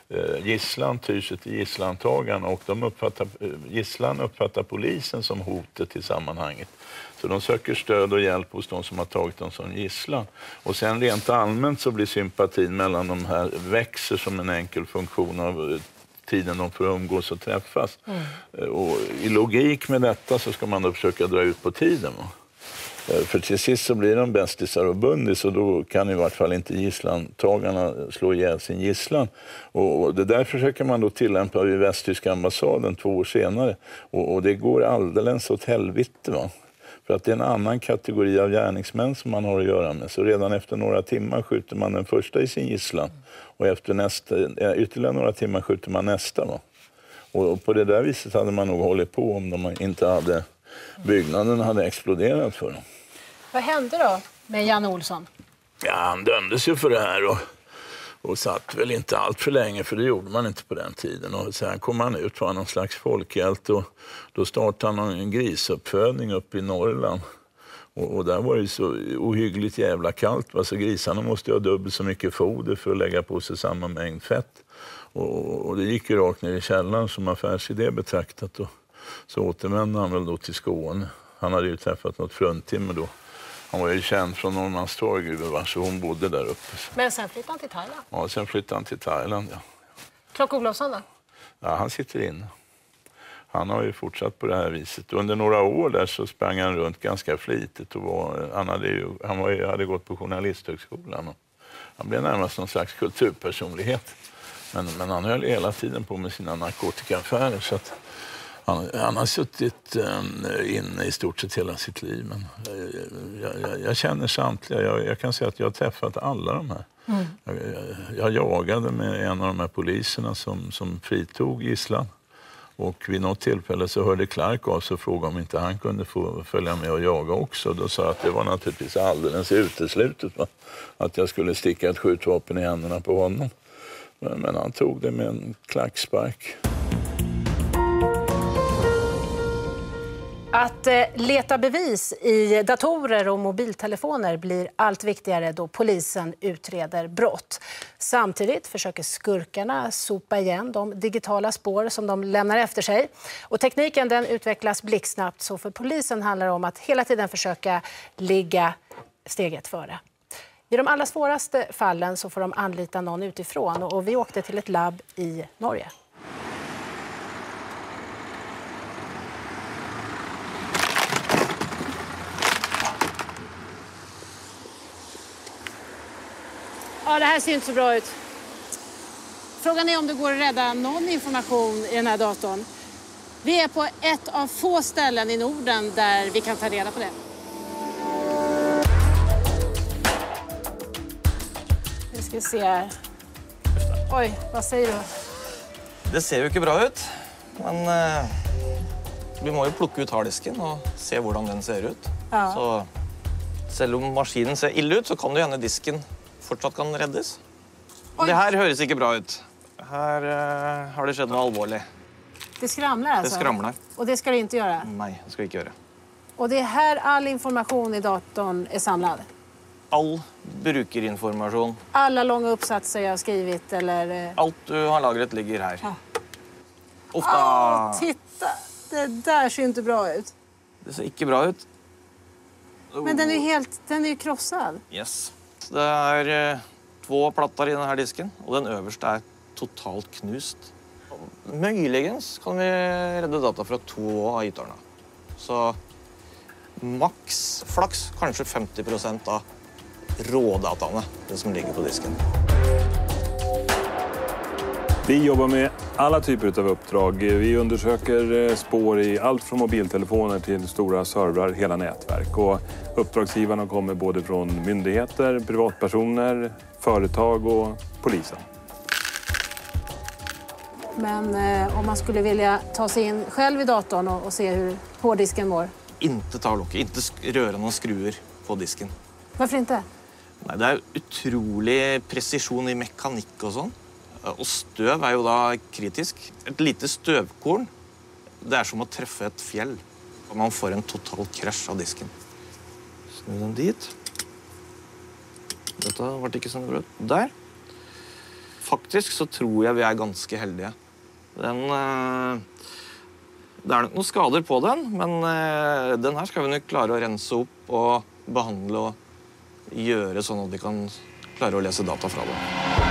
Gisslan tyr sig till gisslantagarna och de uppfattar, gisslan uppfattar polisen som hotet i sammanhanget. Så de söker stöd och hjälp hos de som har tagit dem som gisslan. Och sen rent allmänt så blir sympatin mellan de här växer som en enkel funktion av tiden de får umgås och träffas. Mm. Och i logik med detta så ska man då försöka dra ut på tiden. Va? För till sist så blir de bästisar och bundis och då kan i vart fall inte gisslantagarna slå ihjäl sin gisslan. Och det där försöker man då tillämpa vid västtyska ambassaden två år senare. Och, och det går alldeles åt helvete va. För att det är en annan kategori av gärningsmän som man har att göra med. Så redan efter några timmar skjuter man den första i sin gisslan. Och efter nästa, ytterligare några timmar skjuter man nästa va. Och, och på det där viset hade man nog hållit på om de inte hade, byggnaden hade exploderat för dem. Vad hände då med Jan Olsson? Ja, han dömdes ju för det här och, och satt väl inte allt för länge för det gjorde man inte på den tiden. Och sen kom han ut var någon slags folkhjälte och då startade han en grisuppfödning uppe i Norrland. Och, och där var det så ohyggligt jävla kallt. Va? Så grisarna måste ju ha dubbelt så mycket foder för att lägga på sig samma mängd fett. Och, och det gick ju rakt ner i källaren som affärsidé betraktat. Och så återvände han väl då till Skåne. Han hade ju träffat något fruntimmer då. Han var ju känd från Norrmalmstorg, så hon bodde där uppe. Men sen flyttade han till Thailand? Ja, sen flyttade han till Thailand, ja. Clark Olofsson då? Ja, han sitter inne. Han har ju fortsatt på det här viset. Under några år där så sprang han runt ganska flitigt. Och var, han hade, ju, han var ju, hade gått på journalisthögskolan. Och han blev närmast någon slags kulturpersonlighet. Men, men han höll hela tiden på med sina narkotikaaffärer så att Han, han har suttit eh, inne i stort sett hela sitt liv. Men jag, jag, jag känner samtliga. Jag, jag kan säga att jag har träffat alla de här. Mm. Jag, jag, jag jagade med en av de här poliserna som, som fritog gisslan. Och vid något tillfälle så hörde Clark av sig och frågade om inte han kunde få följa med och jaga också. Då sa jag att det var naturligtvis alldeles uteslutet. Va? Att jag skulle sticka ett skjutvapen i händerna på honom. Men, men han tog det med en klackspark. Att eh, leta bevis i datorer och mobiltelefoner blir allt viktigare då polisen utreder brott. Samtidigt försöker skurkarna sopa igen de digitala spår som de lämnar efter sig. Och tekniken den utvecklas blixtsnabbt så för polisen handlar det om att hela tiden försöka ligga steget före. I de allra svåraste fallen så får de anlita någon utifrån och vi åkte till ett labb i Norge. Ja, det här ser inte så bra ut. Frågan är om det går att rädda någon information i den här datorn. Vi är på ett av få ställen i Norden där vi kan ta reda på det. Nu ska vi se här. Oj, vad säger du? Det ser ju inte bra ut, men uh, vi måste ju plocka ut harddisken och se hur den ser ut. Ja. Så, selv om maskinen ser illa ut så kan det hända disken fortsatt kan räddas. Det här hörs inte bra ut. Här uh, har det skett något allvarligt. Det skramlar alltså? Det skramlar. Och det ska det inte göra? Nej, det ska vi inte göra. Och det är här all information i datorn är samlad? All brukerinformation. Alla långa uppsatser jag har skrivit eller... Allt du har lagrat ligger här. Ja. Ofta... Åh, titta! Det där ser inte bra ut. Det ser inte bra ut. Men den är helt... Den är ju krossad. Yes. Det är eh, två plattor i den här disken och den översta är totalt knust. Möjligen kan vi rädda data från två av ytorna. Så max flax, kanske femtio procent av rådataene, det som ligger på disken. Vi jobbar med alla typer av uppdrag. Vi undersöker spår i allt från mobiltelefoner till stora servrar, hela nätverk. Och uppdragsgivarna kommer både från myndigheter, privatpersoner, företag och polisen. Men eh, om man skulle vilja ta sig in själv i datorn och, och se hur hårddisken mår? Inte ta locket, inte röra någon skruvar på disken. Varför inte? Nej, det är otrolig precision i mekanik och sånt. Och stöv är ju då kritisk. Ett litet stövkorn, det är som att träffa ett fjäll. Man får en total krasch av disken. Snu den dit. Detta var inte så bra. Där. Faktisk så tror jeg vi er ganske heldige. Den, eh, det er nok noen skader på den, men eh, den her skal vi nok klare å rense opp og behandle og gjøre sånn at vi kan klare å lese data fra det.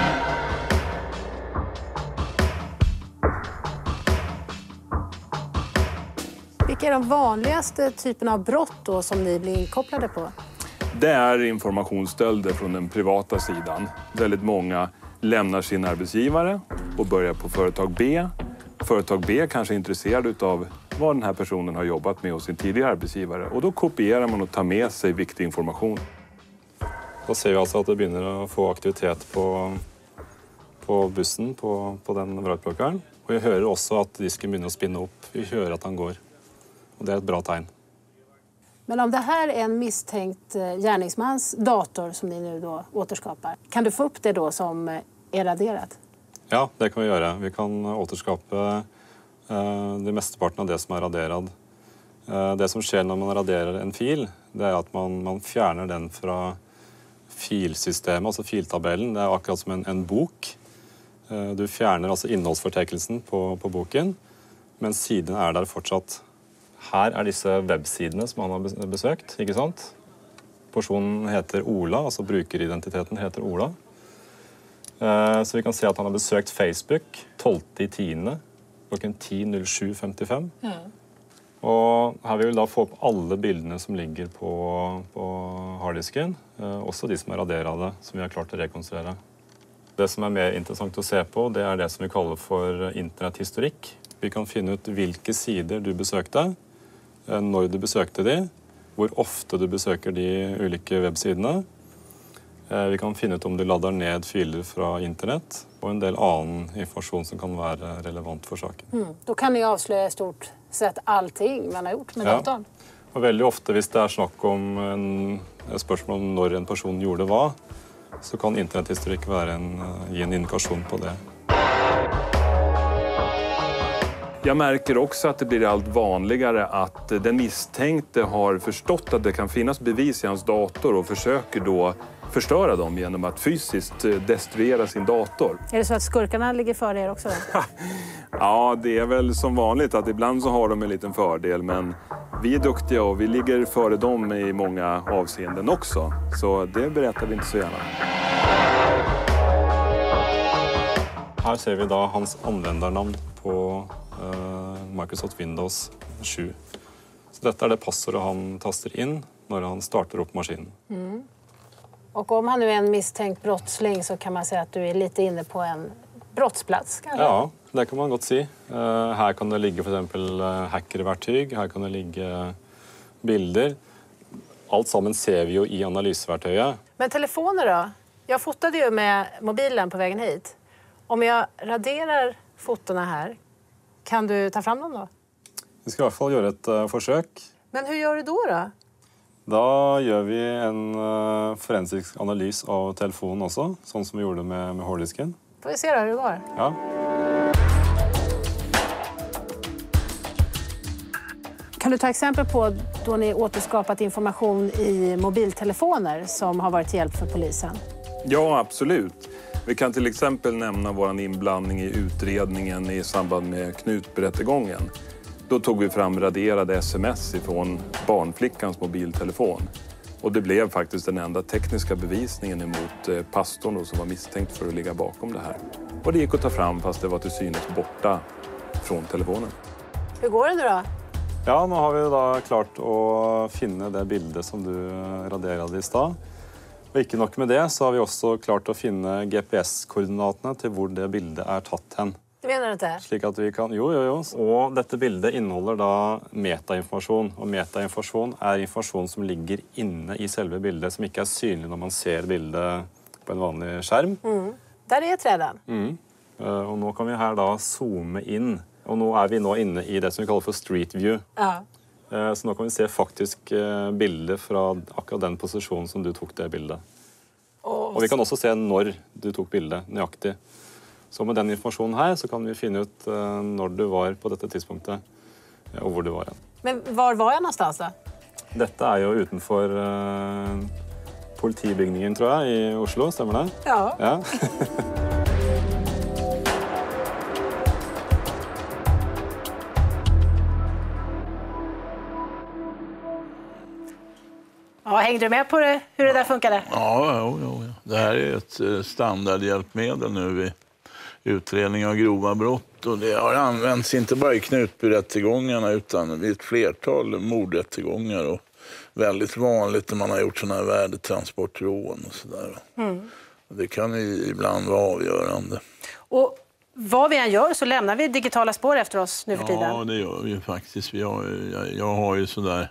Vilka är de vanligaste typerna av brott då som ni blir inkopplade på? Det är informationsstölder från den privata sidan. Väldigt många lämnar sin arbetsgivare och börjar på företag B. Företag B kanske är intresserad av vad den här personen har jobbat med hos sin tidigare arbetsgivare. Och då kopierar man och tar med sig viktig information. Då ser vi alltså att det börjar att få aktivitet på, på bussen på, på den vrakplockaren. Och vi hör också att disken börjar spinna upp. Vi hör att han går. Och det är ett bra tegn. Men om det här är en misstänkt gärningsmans dator som ni nu då återskapar, kan du få upp det då som är raderat? Ja, det kan vi göra. Vi kan återskapa eh, det mesteparten av det som är raderat. Eh, det som sker när man raderar en fil, det är att man, man fjärnar den från filsystemet, alltså filtabellen. Det är akkurat som en, en bok. Eh, du fjärnar alltså innehållsfortekelsen på, på boken, men siden är där fortsatt. Her er disse websidene som han har besøkt, ikke sant? Personen heter Ola, altså brukeridentiteten heter Ola. Så vi kan se at han har besøkt Facebook tolvte tiende klokken ti null sju femtifem. Mm. Og her vil vi da få opp alle bildene som ligger på, på harddisken, også de som er raderade, som vi har klart å rekonstruere. Det som er mer interessant å se på, det er det som vi kaller for internetthistorikk. Vi kan finne ut hvilke sider du besøkte, når du besøkte de, hvor ofte du besøker de ulike websidene. Vi kan finne ut om du laddar ned filer fra internett, og en del annen informasjon som kan være relevant for saken. Mm. Då kan ni avslöja stort sett allting man har gjort med ja. datorn. Og veldig ofte, hvis det er snakk om en, et spørsmål om når en person gjorde hva, så kan internetthistorikk være en, gi en indikasjon på det. Jag märker också att det blir allt vanligare att den misstänkte har förstått att det kan finnas bevis i hans dator och försöker då förstöra dem genom att fysiskt destruera sin dator. Är det så att skurkarna ligger före er också? Ja, det är väl som vanligt att ibland så har de en liten fördel, men vi är duktiga och vi ligger före dem i många avseenden också. Så det berättar vi inte så gärna. Här ser vi då hans användarnamn på Microsoft Windows sju. Så detta är det passordet han tastar in när han startar upp maskinen. Mm. Och om han nu är en misstänkt brottsling så kan man säga att du är lite inne på en brottsplats, kanske? Ja, det kan man gott si. Uh, här kan det ligga för exempel uh, hackerverktyg, här kan det ligga bilder. Allt sammen ser vi ju i analysverktyget. Men telefoner då? Jag fotade ju med mobilen på vägen hit. Om jag raderar fotona här, kan du ta fram dem då? Vi ska i alla fall göra ett uh, försök. Men hur gör du då då? Då gör vi en uh, forensisk analys av telefonen också, sån som vi gjorde med, med hårddisken. Får vi se då hur det går? Ja. Kan du ta exempel på då ni återskapat information i mobiltelefoner som har varit till hjälp för polisen? Ja, absolut. Vi kan till exempel nämna vår inblandning i utredningen i samband med Knutberättegången. Då tog vi fram raderade sms ifrån barnflickans mobiltelefon. Och det blev faktiskt den enda tekniska bevisningen emot pastorn som var misstänkt för att ligga bakom det här. Och det gick att ta fram fast det var till synes borta från telefonen. Hur går det nu då? Ja, nu har vi då klart att finna det bildet som du raderade i stad. Och inte nog med det så har vi också klart att finna G P S-koordinaterna till var det bildet är tatt hen. Du menar inte? Slik att vi kan, jo, jo, jo. Och detta bildet innehåller då metainformation. Och metainformation är information som ligger inne i själva bildet som inte är synlig när man ser bildet på en vanlig skärm. Mm. Där är träden. Mm. Och nu kan vi här då zooma in. Och nu är vi nu inne i det som vi kallar för street view. Ja. Så nu kan vi se faktisk bilder från akkurat den positionen som du tog det bildet. Och vi kan också se när du tog bildet nøyaktig. Så med den informationen här så kan vi finna ut när du var på detta tidspunktet och var du var. Men var var jag någonstans då? Detta är ju utanför uh, politibyggningen tror jag i Oslo, stämmer det? Ja. Ja. Ja, hängde du med på det, hur det där funkade? Ja, jo, jo, ja. Det här är ett standardhjälpmedel nu vid utredning av grova brott. Och det har använts inte bara i Knutbyrättegångarna utan vid ett flertal mordrättegångar. Och väldigt vanligt när man har gjort sådana här värdetransportrån och sådär. Mm. Det kan ju ibland vara avgörande. Och vad vi än gör så lämnar vi digitala spår efter oss nu för tiden. Ja, det gör vi ju faktiskt. Jag, jag, jag har ju sådär...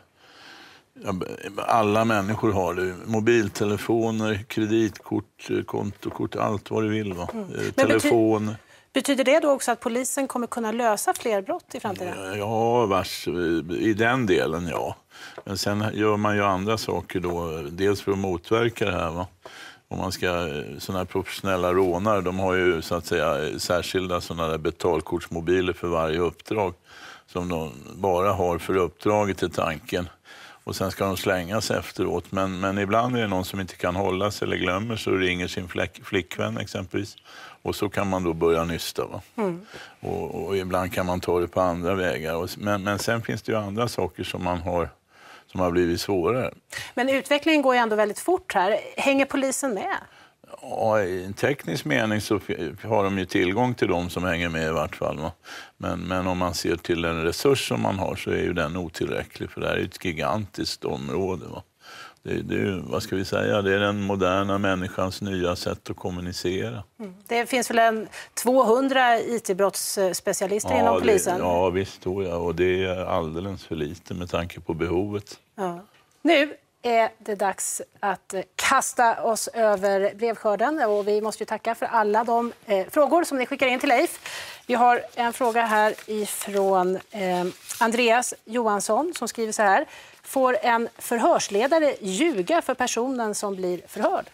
Alla människor har det. Mobiltelefoner, kreditkort, kontokort, allt vad du vill. Va? Mm. Telefon. Bety- betyder det då också att polisen kommer kunna lösa fler brott i framtiden? Ja, vars, i den delen ja. Men sen gör man ju andra saker då. Dels för att motverka det här. Va? Om man ska, sådana här professionella rånare, de har ju så att säga särskilda sådana där betalkortsmobiler för varje uppdrag. Som de bara har för uppdraget till tanken. Och sen ska de slängas efteråt. Men, men ibland är det någon som inte kan hålla sig eller glömmer så ringer sin flick, flickvän exempelvis. Och så kan man då börja nysta. Va? Mm. Och, och ibland kan man ta det på andra vägar. Och, men, men sen finns det ju andra saker som man har som har blivit svårare. Men utvecklingen går ju ändå väldigt fort här. Hänger polisen med? Ja, i en teknisk mening så har de ju tillgång till dem som hänger med i vart fall. Va? Men, men om man ser till den resurs som man har så är ju den otillräcklig för det här är ett gigantiskt område. Va? Det, det är, vad ska vi säga, det är den moderna människans nya sätt att kommunicera. Mm. Det finns väl en tvåhundra I T-brottsspecialister ja, inom polisen? Det, ja, visst tror jag. Och det är alldeles för lite med tanke på behovet. Ja. Nu är det dags att kasta oss över brevskörden och vi måste ju tacka för alla de eh, frågor som ni skickar in till Leif. Vi har en fråga här ifrån eh, Andreas Johansson som skriver så här. Får en förhörsledare ljuga för personen som blir förhörd?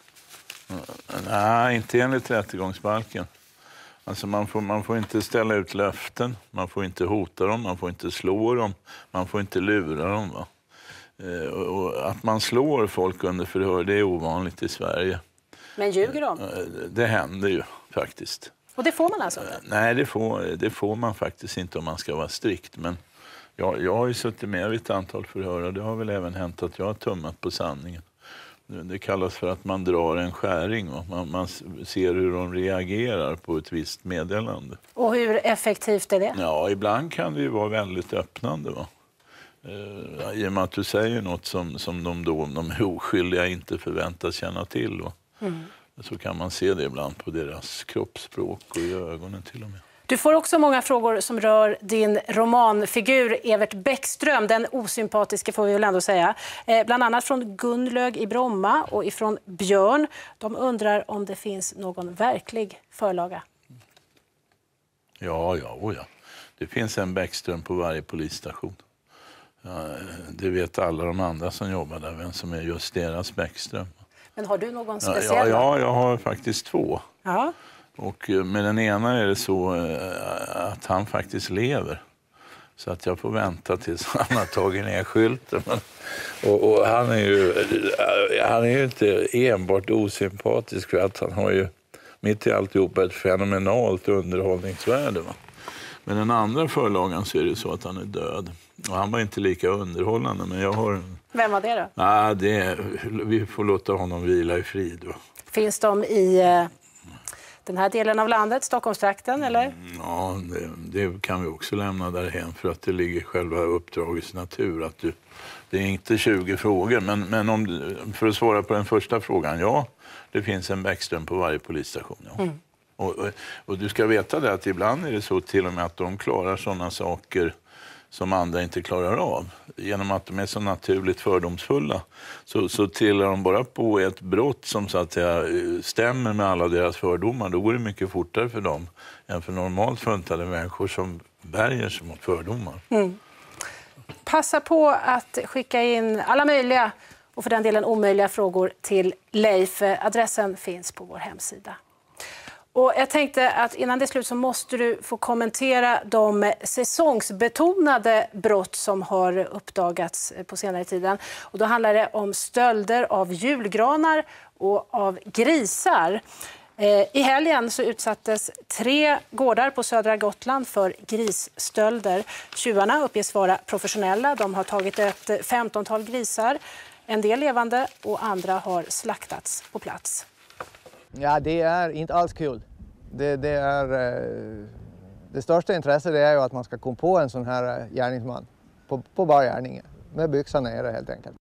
Nej, inte enligt rättegångsbalken. Alltså man får, man får inte ställa ut löften, man får inte hota dem, man får inte slå dem, man får inte lura dem. Va? Och att man slår folk under förhör, det är ovanligt i Sverige. Men ljuger de? Det händer ju faktiskt. Och det får man alltså inte? Nej, det får, det får man faktiskt inte om man ska vara strikt. Men jag, jag har ju suttit med vid ett antal förhör och det har väl även hänt att jag har tummat på sanningen. Det kallas för att man drar en skäring. Man, man ser hur de reagerar på ett visst meddelande. Och hur effektivt är det? Ja, ibland kan det ju vara väldigt öppnande, va? Uh, I och med att du säger något som, som de, då, de oskyldiga inte förväntas känna till. Mm. Så kan man se det ibland på deras kroppsspråk och i ögonen till och med. Du får också många frågor som rör din romanfigur Evert Bäckström, den osympatiska får vi väl ändå säga. Eh, bland annat från Gunlög i Bromma och ifrån Björn. De undrar om det finns någon verklig förlaga. Ja, ja, oh ja. Det finns en Bäckström på varje polisstation. Ja, det vet alla de andra som jobbar där, vem som är just deras Bäckström. Men har du någon speciell? Ja, ja, jag har faktiskt två. Ja. Och med den ena är det så att han faktiskt lever. Så att jag får vänta tills han har tagit ner skylten. Och, och han är ju han är ju inte enbart osympatisk för att han har ju mitt i alltihop ett fenomenalt underhållningsvärde. Va? Men den andra förlagan så är det så att han är död. Och han var inte lika underhållande, men jag har... Vem var det då? Ja, det, vi får låta honom vila i frid. Va? Finns de i eh, den här delen av landet, Stockholmstrakten, eller? Ja, det, det kan vi också lämna därhen för att det ligger själva uppdragets natur. Att du, det är inte tjugo frågor, men, men om, för att svara på den första frågan, ja, det finns en Bäckström på varje polisstation. Ja. Mm. Och, och, och du ska veta det att ibland är det så till och med att de klarar sådana saker som andra inte klarar av. Genom att de är så naturligt fördomsfulla så, så trillar de bara på ett brott som så att säga stämmer med alla deras fördomar. Då går det mycket fortare för dem än för normalt funtade människor som värjer sig mot fördomar. Mm. Passa på att skicka in alla möjliga och för den delen omöjliga frågor till Leif. Adressen finns på vår hemsida. Och jag tänkte att innan det är slut så måste du få kommentera de säsongsbetonade brott som har uppdagats på senare tiden. Och då handlar det om stölder av julgranar och av grisar. I helgen så utsattes tre gårdar på södra Gotland för grisstölder. Tjuvarna uppges vara professionella. De har tagit ett femtontal grisar. En del levande och andra har slaktats på plats. Ja, det är inte alls kul. Det, det, är, det största intresset är ju att man ska komma på en sån här gärningsman på, på bar gärningen. Med byxan nere helt enkelt.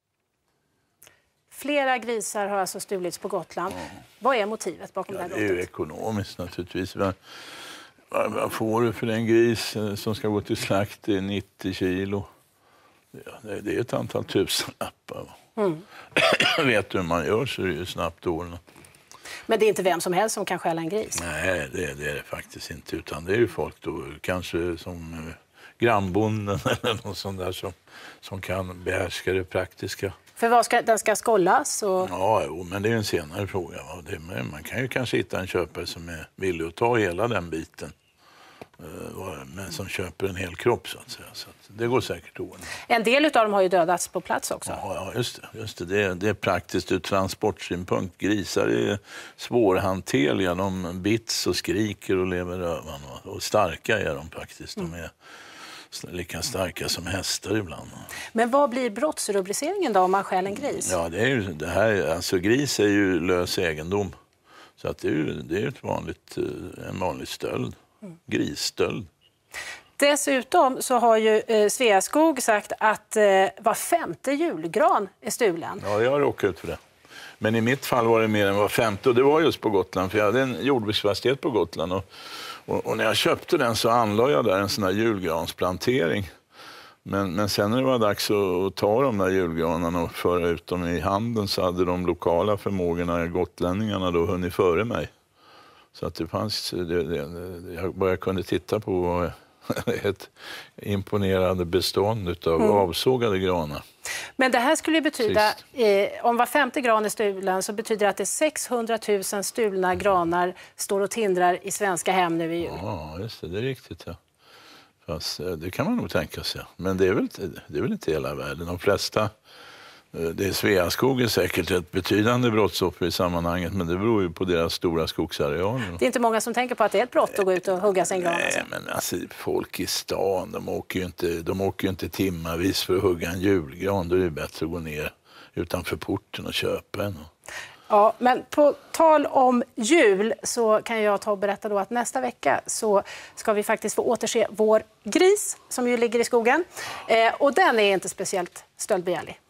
Flera grisar har alltså stulits på Gotland. Ja. Vad är motivet bakom ja, det här brottet? Det är ju ekonomiskt naturligtvis. Vad, vad får du för en gris som ska gå till slakt i nittio kilo? Ja, det är ett antal tusenlappar. Mm. Vet du hur man gör så är det ju snabbt ordna. Men det är inte vem som helst som kan stjäla en gris? Nej, det, det är det faktiskt inte. Utan det är ju folk då, kanske som grannbonden eller någon sån där som, som kan behärska det praktiska. För vad ska, den ska skållas? Och... Ja, jo, men det är en senare fråga. Va? Det, man kan ju kanske hitta en köpare som är villig att ta hela den biten. Men som köper en hel kropp så att säga. Så att det går säkert ordentligt. En del av dem har ju dödats på plats också. Ja, ja just det. Just det. Det, är, det är praktiskt ur transportsynpunkt. Grisar är svårhanterliga. De bits och skriker och lever rövan. Och starka är de faktiskt. De är lika starka som hästar ibland. Men vad blir brottsrubriceringen då om man stjäl en gris? Ja, det är ju det här. Alltså gris är ju lös egendom. Så att det är ju det är ett vanligt, en vanlig stöld. Grisstöld. Dessutom så har ju eh, Sveaskog sagt att eh, var femte julgran är stulen. Ja, jag har råkat ut för det. Men i mitt fall var det mer än var femte och det var just på Gotland. För jag hade en jordbruksfastighet på Gotland och, och, och när jag köpte den så anlade jag där en sån här julgransplantering. Men, men sen när det var dags att, att ta de där julgranarna och föra ut dem i handeln så hade de lokala förmågorna, gotlänningarna, då hunnit före mig. Så att det fanns, det, det, jag bara kunde titta på ett imponerande bestånd av mm. avsågade granar. Men det här skulle betyda, eh, om var femte gran är stulen så betyder det att det är sexhundratusen stulna granar står och tindrar i svenska hem nu i jul. Ja, just det, det är riktigt. Ja. Fast, det kan man nog tänka sig. Men det är väl, det är väl inte hela världen. De flesta... Det är Sveaskog är säkert ett betydande brottsoffer i sammanhanget, men det beror ju på deras stora skogsarealer. Det är inte många som tänker på att det är ett brott att gå ut och hugga sig en gran. Nej, men alltså, folk i stan, de åker ju inte, de åker ju inte timmarvis för att hugga en julgran. Då är det bättre att gå ner utanför porten och köpa en. Ja, men på tal om jul så kan jag ta och berätta då att nästa vecka så ska vi faktiskt få återse vår gris som ju ligger i skogen. Eh, och den är inte speciellt stöldbegärlig.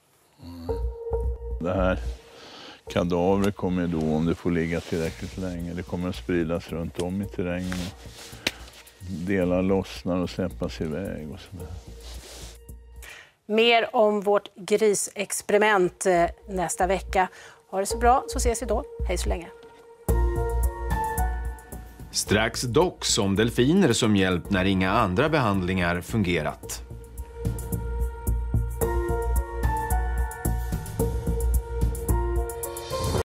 Det här kadavret kommer då, om det får ligga tillräckligt länge, det kommer att spridas runt om i terrängen. Delar lossnar och släppas iväg och sådär. Mer om vårt grisexperiment nästa vecka. Ha det så bra, så ses vi då. Hej så länge. Strax dock om delfiner som hjälp när inga andra behandlingar fungerat.